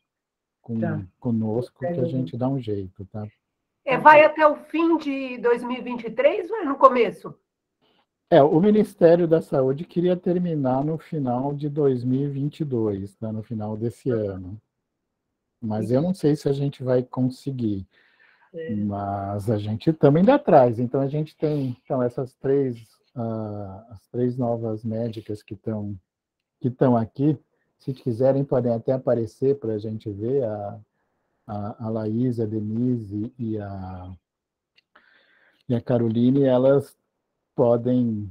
conosco, que a gente dá um jeito, tá? Vai até o fim de 2023 ou é no começo? O Ministério da Saúde queria terminar no final de 2022, tá? No final desse ano. Mas eu não sei se a gente vai conseguir. Mas a gente também indo atrás. Então, a gente tem essas as 3 novas médicas que estão aqui. Se quiserem, podem até aparecer para a gente ver, a Laís, a Denise e a Caroline, elas podem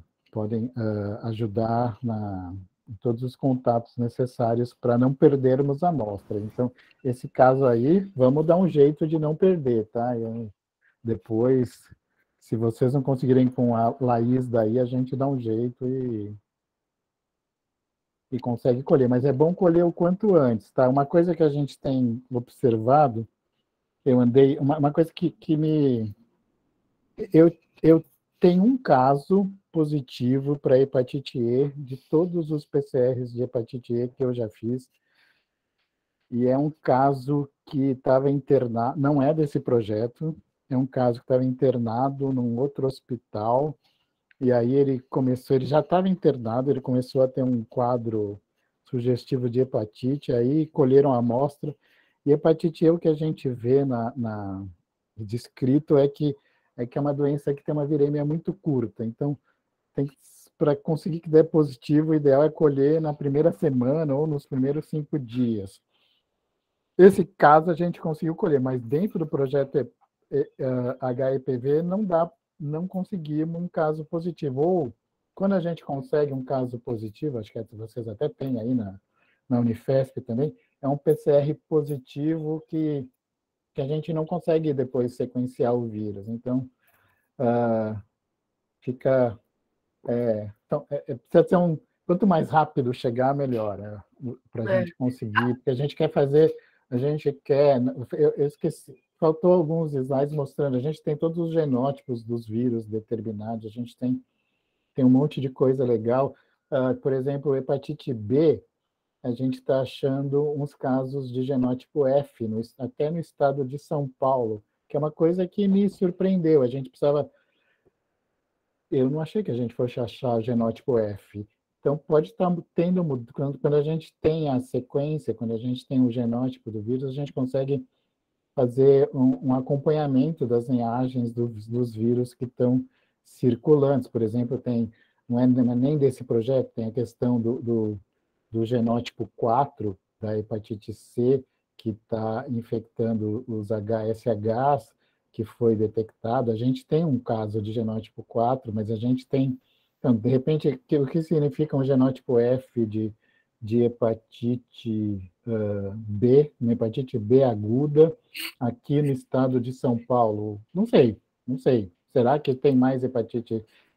ajudar em todos os contatos necessários para não perdermos a amostra. Então, esse caso aí, vamos dar um jeito de não perder, tá? Depois, se vocês não conseguirem com a Laís daí, a gente dá um jeito e consegue colher, mas é bom colher o quanto antes, tá? Uma coisa que a gente tem observado, uma coisa que me... Eu tenho um caso positivo para hepatite E, de todos os PCRs de hepatite E que eu já fiz, e é um caso que estava internado, não é desse projeto, é um caso que estava internado num outro hospital, e aí ele já estava internado, ele começou a ter um quadro sugestivo de hepatite, aí colheram a amostra, e hepatite E, o que a gente vê descrito é que é uma doença que tem uma viremia muito curta, então, para conseguir que dê positivo, o ideal é colher na primeira semana ou nos primeiros 5 dias. Esse caso a gente conseguiu colher, mas dentro do projeto HEPV não conseguimos um caso positivo. Ou, quando a gente consegue um caso positivo, acho que vocês até têm aí na Unifesp também, é um PCR positivo que a gente não consegue depois sequenciar o vírus. Então, fica... precisa ser quanto mais rápido chegar, melhor, para a gente conseguir, porque a gente quer fazer, eu esqueci, faltou alguns slides mostrando, a gente tem todos os genótipos dos vírus determinados, a gente tem um monte de coisa legal, por exemplo, hepatite B, a gente está achando uns casos de genótipo F, até no estado de São Paulo, que é uma coisa que me surpreendeu, a gente precisava... Eu não achei que a gente fosse achar o genótipo F. Então, pode estar tendo... Quando a gente tem a sequência, quando a gente tem o genótipo do vírus, a gente consegue fazer um acompanhamento das linhagens dos vírus que estão circulantes. Por exemplo, não é nem desse projeto, tem a questão do genótipo 4 da hepatite C, que está infectando os HSHs, que foi detectado. A gente tem um caso de genótipo 4, mas a gente tem... Então, de repente, o que significa um genótipo F de hepatite B, uma hepatite B aguda, aqui no estado de São Paulo? Não sei. Será que tem mais hepatite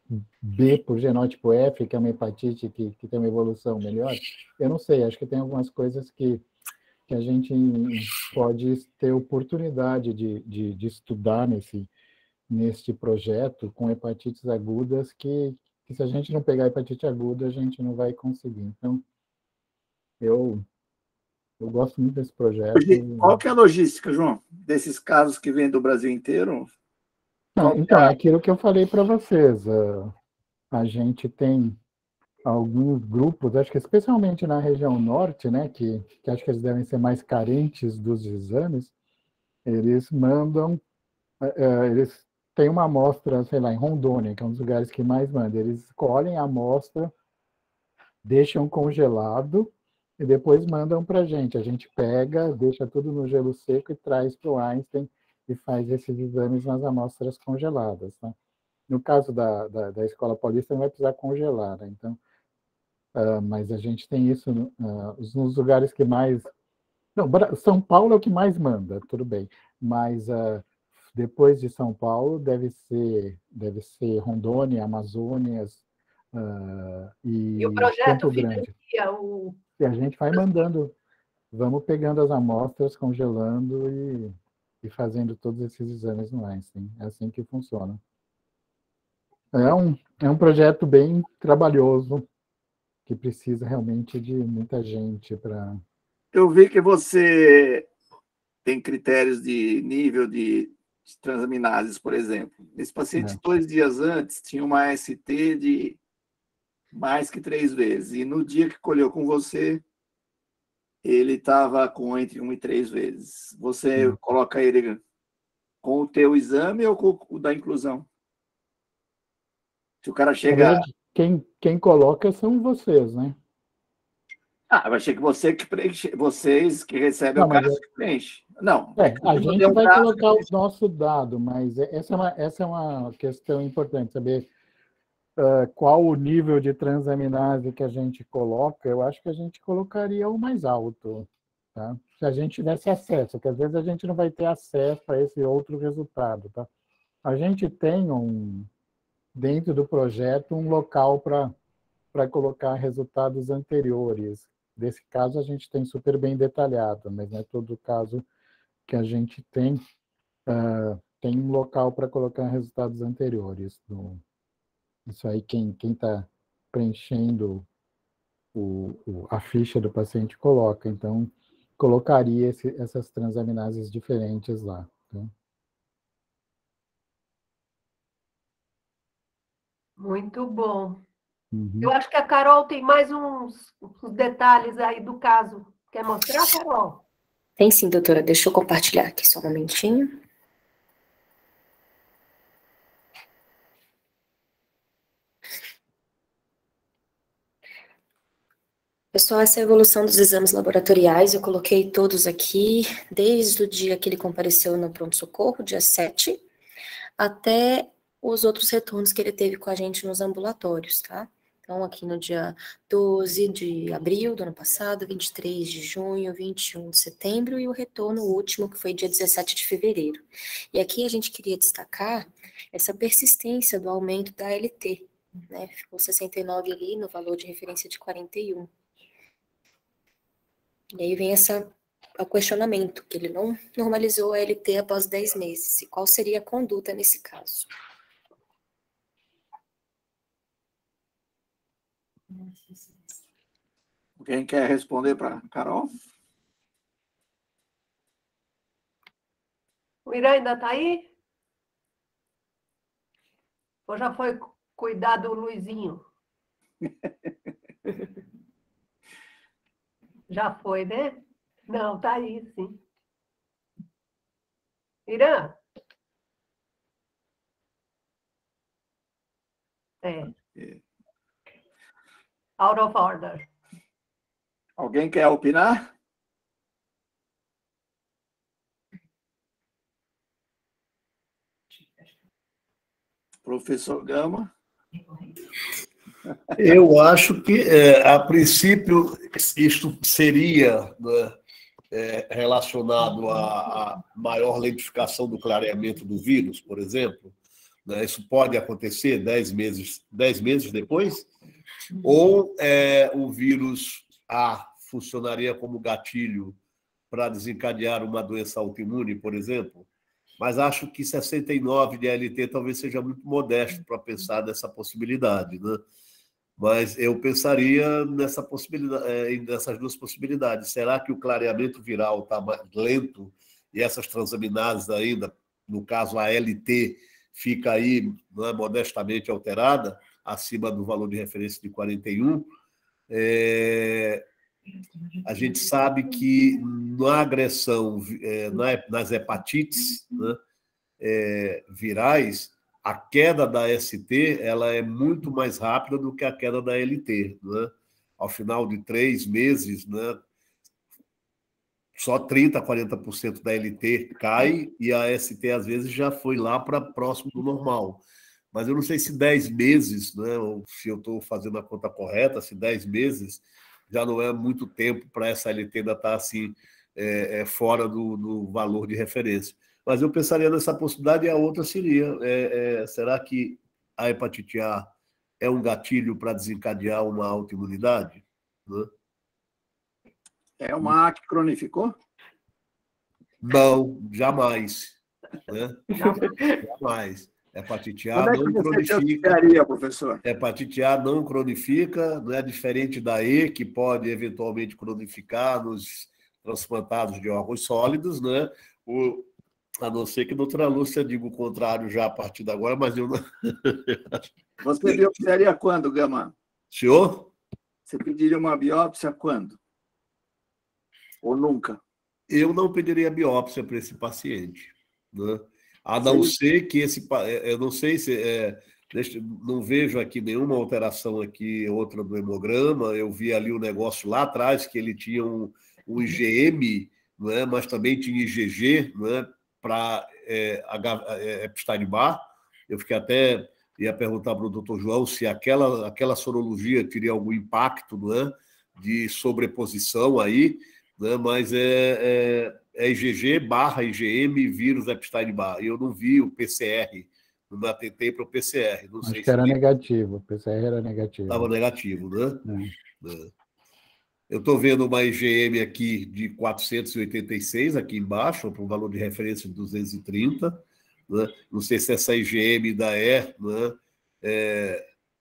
B por genótipo F, que é uma hepatite que tem uma evolução melhor, eu não sei, acho que tem algumas coisas que a gente pode ter oportunidade de estudar neste projeto com hepatites agudas, que se a gente não pegar hepatite aguda, a gente não vai conseguir. Então, eu gosto muito desse projeto. Qual que é a logística, João, desses casos que vêm do Brasil inteiro? Não, então, é aquilo que eu falei para vocês. A gente tem alguns grupos, acho que especialmente na região norte, né, que acho que eles devem ser mais carentes dos exames, eles mandam, eles têm uma amostra, sei lá, em Rondônia, que é um dos lugares que mais manda, eles colhem a amostra, deixam congelado e depois mandam para a gente pega, deixa tudo no gelo seco e traz para o Einstein e faz esses exames nas amostras congeladas. Tá? No caso da Escola Paulista, não vai precisar congelar, né? Então, mas a gente tem isso nos lugares que mais... Não, São Paulo é o que mais manda, tudo bem, mas depois de São Paulo deve ser Rondônia, Amazônias e o projeto Campo Grande. E a gente vai mandando, vamos pegando as amostras, congelando e fazendo todos esses exames no Einstein. É assim que funciona. É um projeto bem trabalhoso, que precisa realmente de muita gente para... Eu vi que você tem critérios de nível de transaminases, por exemplo. Esse paciente, 2 dias antes, tinha uma AST de mais que 3 vezes. E no dia que colheu com você, ele estava com entre 1 e 3 vezes. Você coloca ele com o teu exame ou com o da inclusão? Se o cara chega... Na verdade, quem coloca são vocês, né? Eu achei que vocês que recebem o caso que preenche. Não. A gente vai colocar o nosso dado, mas essa é uma questão importante, saber qual o nível de transaminase que a gente coloca. Eu acho que a gente colocaria o mais alto, tá? Se a gente tivesse acesso, porque às vezes a gente não vai ter acesso a esse outro resultado, tá? A gente tem dentro do projeto um local para colocar resultados anteriores. Desse caso, a gente tem super bem detalhado, mas não é todo caso que a gente tem um local para colocar resultados anteriores. Isso aí, quem está preenchendo a ficha do paciente coloca. Então, colocaria essas transaminases diferentes lá. Tá? Muito bom. Eu acho que a Carol tem mais uns detalhes aí do caso. Quer mostrar, Carol? Tem sim, doutora. Deixa eu compartilhar aqui só um momentinho. Pessoal, essa é a evolução dos exames laboratoriais. Eu coloquei todos aqui, desde o dia que ele compareceu no pronto-socorro, dia 7, até os outros retornos que ele teve com a gente nos ambulatórios, tá? Então, aqui no dia 12 de abril do ano passado, 23 de junho, 21 de setembro e o retorno último, que foi dia 17 de fevereiro. E aqui a gente queria destacar essa persistência do aumento da ALT, né? Ficou 69 ali no valor de referência de 41. E aí vem o questionamento, que ele não normalizou a ALT após 10 meses. E qual seria a conduta nesse caso? Quem quer responder para a Carol? O Irã ainda está aí? Ou já foi cuidar do Luizinho? Já foi, né? Não, está aí, sim. Irã? Out of order. Alguém quer opinar? Professor Gama? Eu acho que, a princípio, isto seria, né, relacionado à maior lentificação do clareamento do vírus, por exemplo, né? Isso pode acontecer 10 meses depois? Ou o vírus A funcionaria como gatilho para desencadear uma doença autoimune, por exemplo? Mas acho que 69 de ALT talvez seja muito modesto para pensar nessa possibilidade, né? Mas eu pensaria nessa possibilidade, nessas duas possibilidades. Será que o clareamento viral está lento e essas transaminases ainda, no caso a ALT, fica aí, não é, modestamente alterada, acima do valor de referência de 41? A gente sabe que na agressão, nas hepatites, né, virais, a queda da ST ela é muito mais rápida do que a queda da LT. Né? Ao final de 3 meses, né, só 30%, 40% da LT cai e a ST, às vezes, já foi lá para próximo do normal. Mas eu não sei se 10 meses, né, ou se eu estou fazendo a conta correta, se 10 meses já não é muito tempo para essa LT ainda estar assim, fora do valor de referência. Mas eu pensaria nessa possibilidade e a outra seria, será que a hepatite A é um gatilho para desencadear uma autoimunidade? Né? É uma A que cronificou? Não, jamais. Né? Jamais. Hepatite A não cronifica. Professor? Hepatite A não cronifica, não é diferente da E, que pode eventualmente cronificar nos transplantados de órgãos sólidos, né? A não ser que a doutora Lúcia diga o contrário já a partir de agora, mas eu não. Você biopsiaria quando, Gama? Senhor? Você pediria uma biópsia quando? Ou nunca? Eu não pediria biópsia para esse paciente, né? A não ser que eu não sei se não vejo aqui nenhuma alteração aqui, outra do hemograma. Eu vi ali o negócio lá atrás que ele tinha um IgM, não é? Mas também tinha IgG, não é? Para Epstein-Barr. Eu fiquei até ia perguntar para o doutor João se aquela sorologia teria algum impacto, não é? De sobreposição aí, né? Mas IgG barra IgM vírus Epstein-Barr. Eu não vi o PCR, não me atentei para o PCR. Não sei Acho que era negativo, o PCR era negativo. Estava negativo, né? Eu estou vendo uma IgM aqui de 486, aqui embaixo, para um valor de referência de 230. Né? Não sei se essa IgM ainda né?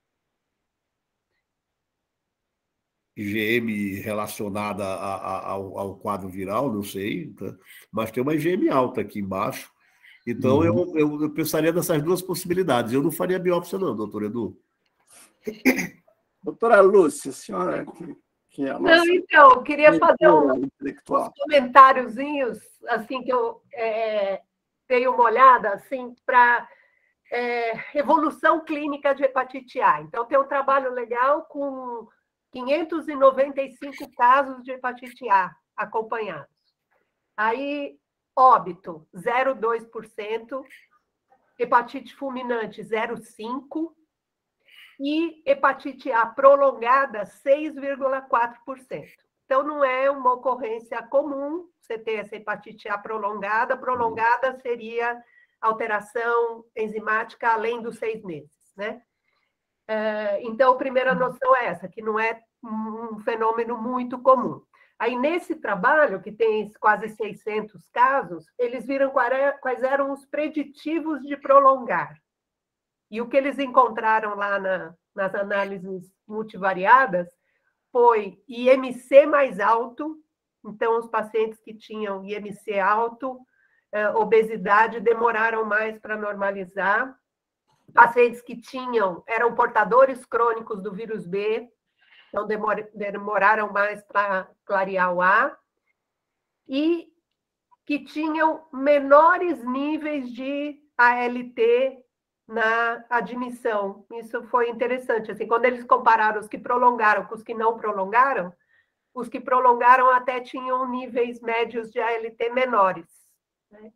IgM relacionada ao quadro viral, não sei, tá? Mas tem uma IgM alta aqui embaixo. Então, eu pensaria nessas duas possibilidades. Eu não faria biópsia, não, doutor Edu. Doutora Lúcia, a senhora que é a nossa... Não, então, eu queria fazer uns comentáriozinhos, assim, que eu dei uma olhada, assim, para evolução clínica de hepatite A. Então, tem um trabalho legal com 595 casos de hepatite A acompanhados. Aí, óbito, 0,2%, hepatite fulminante, 0,5%, e hepatite A prolongada, 6,4%. Então, não é uma ocorrência comum você ter essa hepatite A prolongada. Prolongada seria alteração enzimática além dos 6 meses, né? Então, a primeira noção é essa, que não é um fenômeno muito comum. Aí, nesse trabalho, que tem quase 600 casos, eles viram quais eram os preditivos de prolongar. E o que eles encontraram lá nas análises multivariadas foi IMC mais alto. Então, os pacientes que tinham IMC alto, obesidade, demoraram mais para normalizar. Pacientes que eram portadores crônicos do vírus B, então demoraram mais para clarear o A, e que tinham menores níveis de ALT na admissão. Isso foi interessante. Assim, quando eles compararam os que prolongaram com os que não prolongaram, os que prolongaram até tinham níveis médios de ALT menores, né?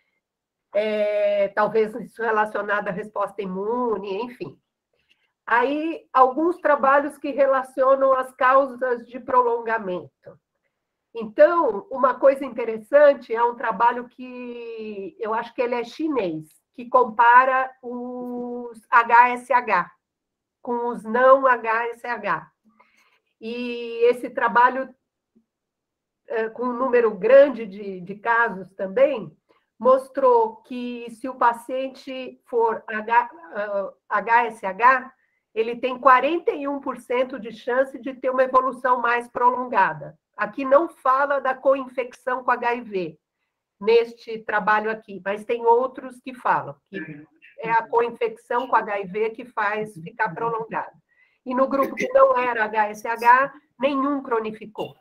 Talvez isso relacionado à resposta imune, enfim. Aí, alguns trabalhos que relacionam as causas de prolongamento. Então, uma coisa interessante é um trabalho que eu acho que ele é chinês, que compara os HSH com os não HSH. E esse trabalho, com um número grande de casos também, mostrou que se o paciente for HSH, ele tem 41% de chance de ter uma evolução mais prolongada. Aqui não fala da coinfecção com HIV, neste trabalho aqui, mas tem outros que falam, que é a coinfecção com HIV que faz ficar prolongada. E no grupo que não era HSH, nenhum cronificou.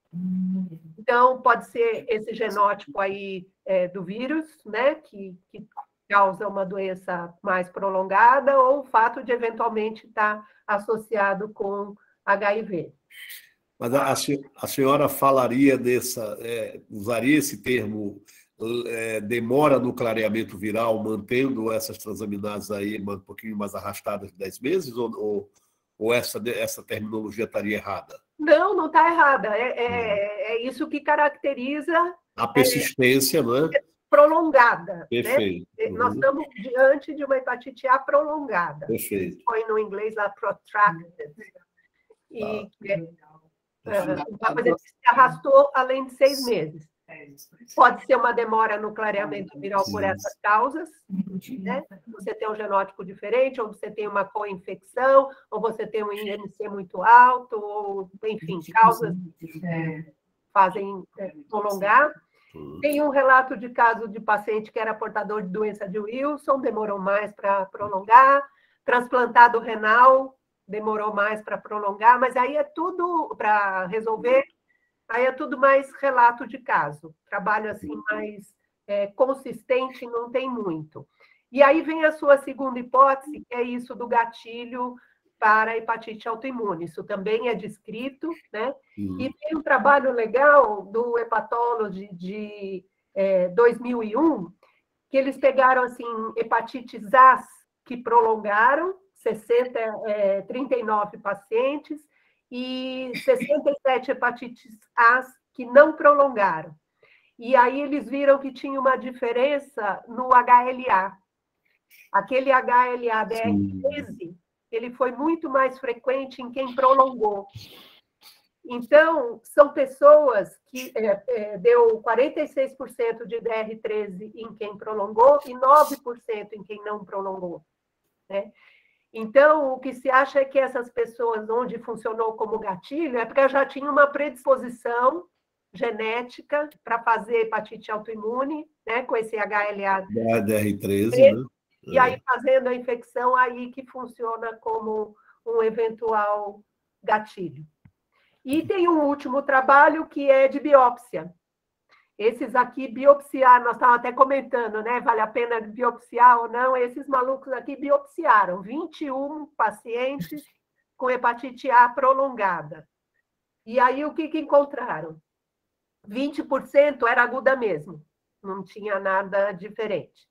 Então, pode ser esse genótipo aí do vírus, né, que causa uma doença mais prolongada, ou o fato de eventualmente estar associado com HIV. Mas a senhora falaria usaria esse termo demora no clareamento viral, mantendo essas transaminases aí um pouquinho mais arrastadas de 10 meses, ou essa terminologia estaria errada? Não, não está errada. É isso que caracteriza a persistência, não é? Prolongada. Perfeito. Né? Nós estamos diante de uma hepatite A prolongada. Perfeito. Põe no inglês lá protracted. E uma coisa que se arrastou além de 6 meses. Pode ser uma demora no clareamento viral por essas causas, né? Você tem um genótipo diferente, ou você tem uma co-infecção, ou você tem um IMC muito alto, ou, enfim, causas que fazem prolongar. Tem um relato de caso de paciente que era portador de doença de Wilson, demorou mais para prolongar. Transplantado renal, demorou mais para prolongar, mas aí é tudo para resolver. Aí é tudo mais relato de caso. Trabalho assim mais consistente, não tem muito. E aí vem a sua segunda hipótese, que é isso do gatilho para a hepatite autoimune. Isso também é descrito, né? E tem um trabalho legal do Hepatology de 2001, que eles pegaram assim hepatites A que prolongaram, 39 pacientes, e 67 hepatites A que não prolongaram. E aí eles viram que tinha uma diferença no HLA. Aquele HLA DR13, ele foi muito mais frequente em quem prolongou. Então, são pessoas que deu 46% de DR13 em quem prolongou e 9% em quem não prolongou, né? Então, o que se acha é que essas pessoas onde funcionou como gatilho é porque já tinha uma predisposição genética para fazer hepatite autoimune, né, com esse HLA DR13, né? E aí fazendo a infecção, aí que funciona como um eventual gatilho. E tem um último trabalho que é de biópsia. Esses aqui, biopsiar, nós estávamos até comentando, né? Vale a pena biopsiar ou não? Esses malucos aqui biopsiaram 21 pacientes com hepatite A prolongada. E aí, o que encontraram? 20% era aguda mesmo, não tinha nada diferente.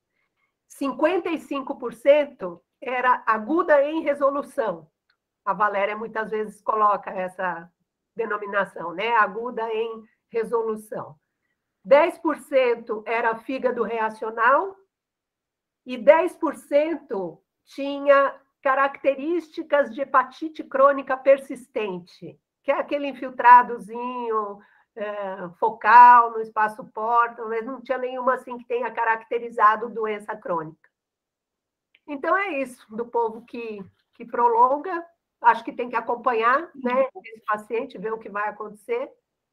55% era aguda em resolução. A Valéria muitas vezes coloca essa denominação, né? Aguda em resolução. 10% era fígado reacional e 10% tinha características de hepatite crônica persistente, que é aquele infiltradozinho focal no espaço porta, mas não tinha nenhuma assim que tenha caracterizado doença crônica. Então é isso, do povo que prolonga, acho que tem que acompanhar, né, esse paciente, ver o que vai acontecer.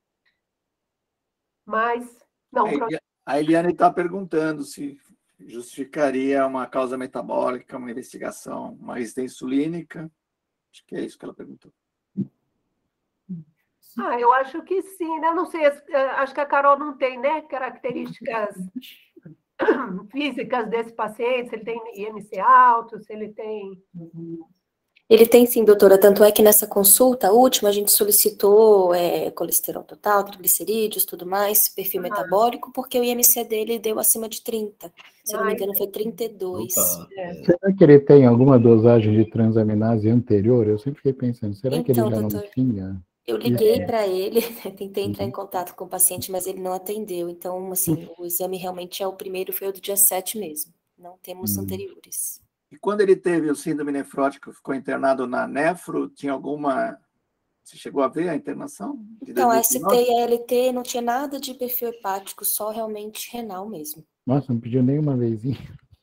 Mas não. A Eliane está perguntando se justificaria uma causa metabólica, uma investigação, uma resistência insulínica. Acho que é isso que ela perguntou. Eu acho que sim, né? Eu não sei, acho que a Carol não tem, né, características físicas desse paciente, se ele tem IMC alto, se ele tem... Ele tem sim, doutora, tanto é que nessa consulta última a gente solicitou colesterol total, triglicerídeos, tudo mais, perfil metabólico, porque o IMC dele deu acima de 30, se não me engano foi 32. Será que ele tem alguma dosagem de transaminase anterior? Eu sempre fiquei pensando, será que ele já não tinha? Eu liguei para ele, tentei entrar em contato com o paciente, mas ele não atendeu, então, assim, o exame realmente o primeiro foi o do dia 7 mesmo. Não temos anteriores. E quando ele teve o síndrome nefrótica, ficou internado na nefro, tinha alguma... Você chegou a ver a internação? Então, a ST e a LT não tinha nada de perfil hepático, só realmente renal mesmo. Nossa, não pediu nenhuma vezinha.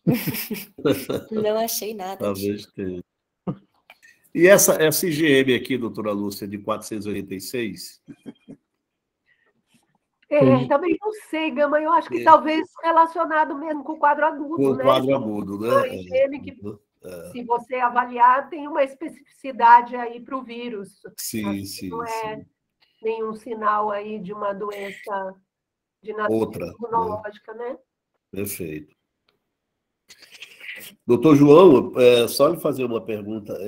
Não achei nada. Talvez tenha. E essa IgM aqui, doutora Lúcia, de 486? Também não sei, Gama, eu acho que talvez relacionado mesmo com o quadro agudo, Com né? o quadro agudo, né? A IgM que, se você avaliar, tem uma especificidade aí para o vírus. Sim, sim. Não é nenhum sinal aí de uma doença de outra imunológica, né? Perfeito. Doutor João, só lhe fazer uma pergunta.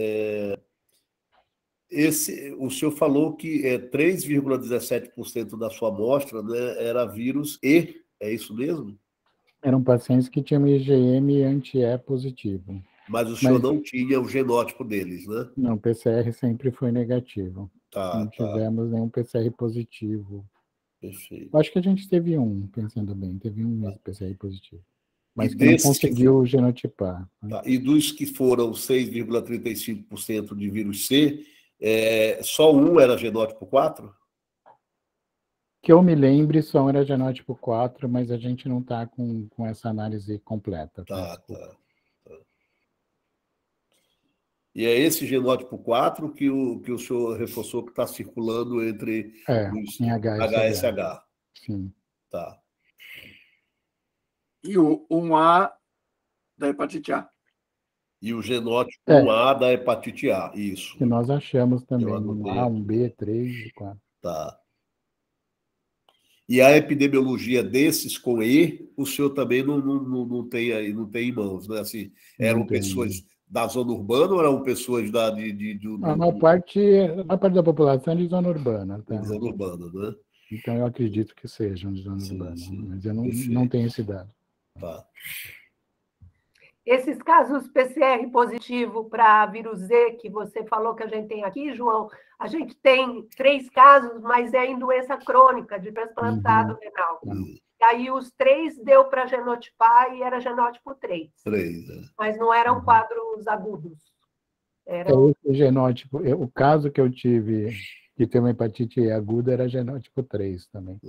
O senhor falou que 3,17% da sua amostra, né, era vírus E, é isso mesmo? Eram pacientes que tinham IgM anti-E positivo. Mas o senhor não tinha o genótipo deles, né? Não, o PCR sempre foi negativo. Não tivemos nenhum PCR positivo. Perfeito. Acho que a gente teve um, pensando bem, teve um mesmo PCR positivo. Mas que não conseguiu genotipar. Né? E dos que foram 6,35% de vírus C, só um era genótipo 4? Que eu me lembre, só um era genótipo 4, mas a gente não está com essa análise completa. Tá. E é esse genótipo 4 que o senhor reforçou que está circulando entre os em HSH. Sim. Tá. E o 1A da hepatite A. E o genótipo 1A da hepatite A, isso. Que nós achamos também, 1A, 1B, 3 e 4. Tá. E a epidemiologia desses com E, o senhor também não tem aí, não tem em mãos, né? Assim, eram pessoas da zona urbana ou eram pessoas da... A maior parte da população é de zona urbana. Tá? De zona urbana, né? Então, eu acredito que sejam de zona urbana, mas eu não tenho esse dado. Tá. Esses casos PCR positivo para vírus Z, que você falou que a gente tem aqui, João, a gente tem 3 casos, mas é em doença crônica, de transplantado renal. E aí os 3 deu para genotipar e era genótipo 3. Mas não eram quadros agudos. Esse genótipo, o caso que eu tive, que tem uma hepatite E aguda, era genótipo 3 também.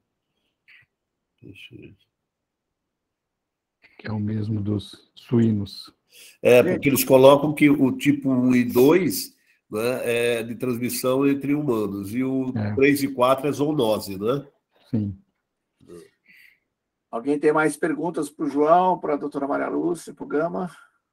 Que é o mesmo dos suínos. Porque eles colocam que o tipo 1 e 2, né, é de transmissão entre humanos, e o 3 e 4 é zoonose, né? Sim. Alguém tem mais perguntas para o João, para a doutora Maria Lúcia, para o Gama?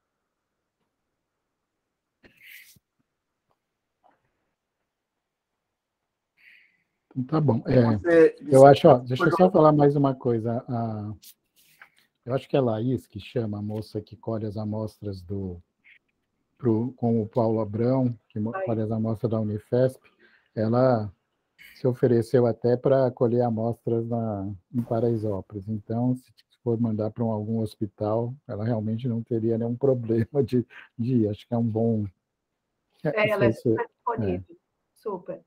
Tá bom. Eu acho, deixa eu só falar mais uma coisa. Eu acho que é a Laís que chama, a moça que colhe as amostras com o Paulo Abrão, que colhe as amostras da Unifesp, ela se ofereceu até para colher amostras em Paraisópolis. Então, se for mandar para algum hospital, ela realmente não teria nenhum problema de ir. Acho que é um bom... ela é super disponível. Super.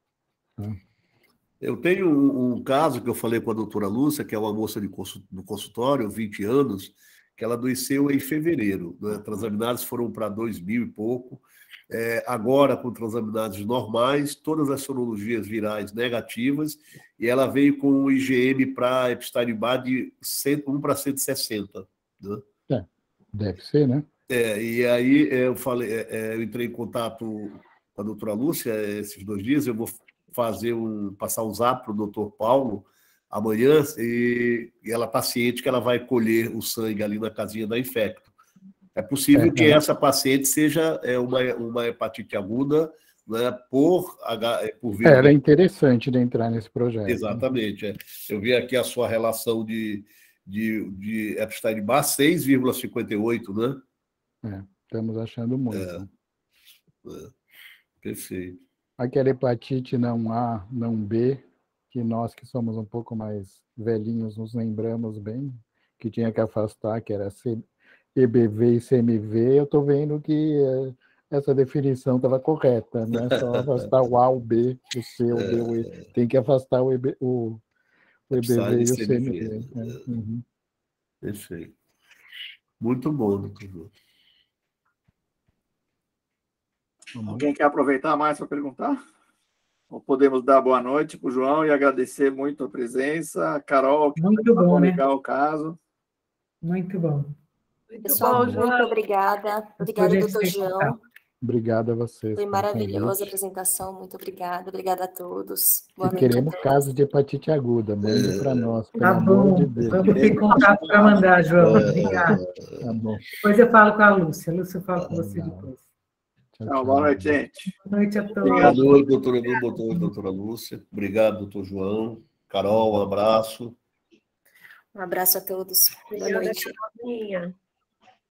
Eu tenho um caso que eu falei com a doutora Lúcia, que é uma moça do consultório, 20 anos, que ela adoeceu em fevereiro. Né? Transaminases foram para 2.000 e pouco. Agora, com transaminases normais, todas as sorologias virais negativas, e ela veio com o IgM para Epstein-Barr de 1 para 160. Né? Deve ser, né? E aí eu entrei em contato com a doutora Lúcia esses 2 dias, eu vou passar um zap para o doutor Paulo amanhã, e ela está ciente que ela vai colher o sangue ali na casinha da Infecto. É possível que essa paciente seja uma hepatite aguda, né, por vírus. Era interessante de entrar nesse projeto. Exatamente. Eu vi aqui a sua relação de Epstein-Barr, 6,58, né? Estamos achando muito. Perfeito. Aquela hepatite não A, não B, que nós que somos um pouco mais velhinhos nos lembramos bem, que tinha que afastar, que era EBV e CMV, eu estou vendo que essa definição estava correta, não é só afastar o A, o B, o C, o D, o E, tem que afastar o EBV e o CMV. Perfeito. Muito bom, doutor João. Alguém quer aproveitar mais para perguntar? Ou podemos dar boa noite para o João e agradecer muito a presença. A Carol, que muito bom, né? Ligar o caso. Muito bom. Pessoal, muito obrigada. Obrigada, doutor João. Obrigado a vocês. Foi maravilhosa a apresentação, muito obrigada. Obrigada a todos. Boa noite. Queremos casos de hepatite aguda, mande para nós, pelo tá bom. amor de Deus. Vamos ter contato para mandar, João. Obrigado. Tá bom. Depois eu falo com a Lúcia. Lúcia, eu falo com você depois. Tchau, boa noite, gente. Boa noite a todos. Obrigado, doutora Edu, doutora Lúcia. Obrigado, doutor João. Carol, um abraço. Um abraço a todos. Boa noite.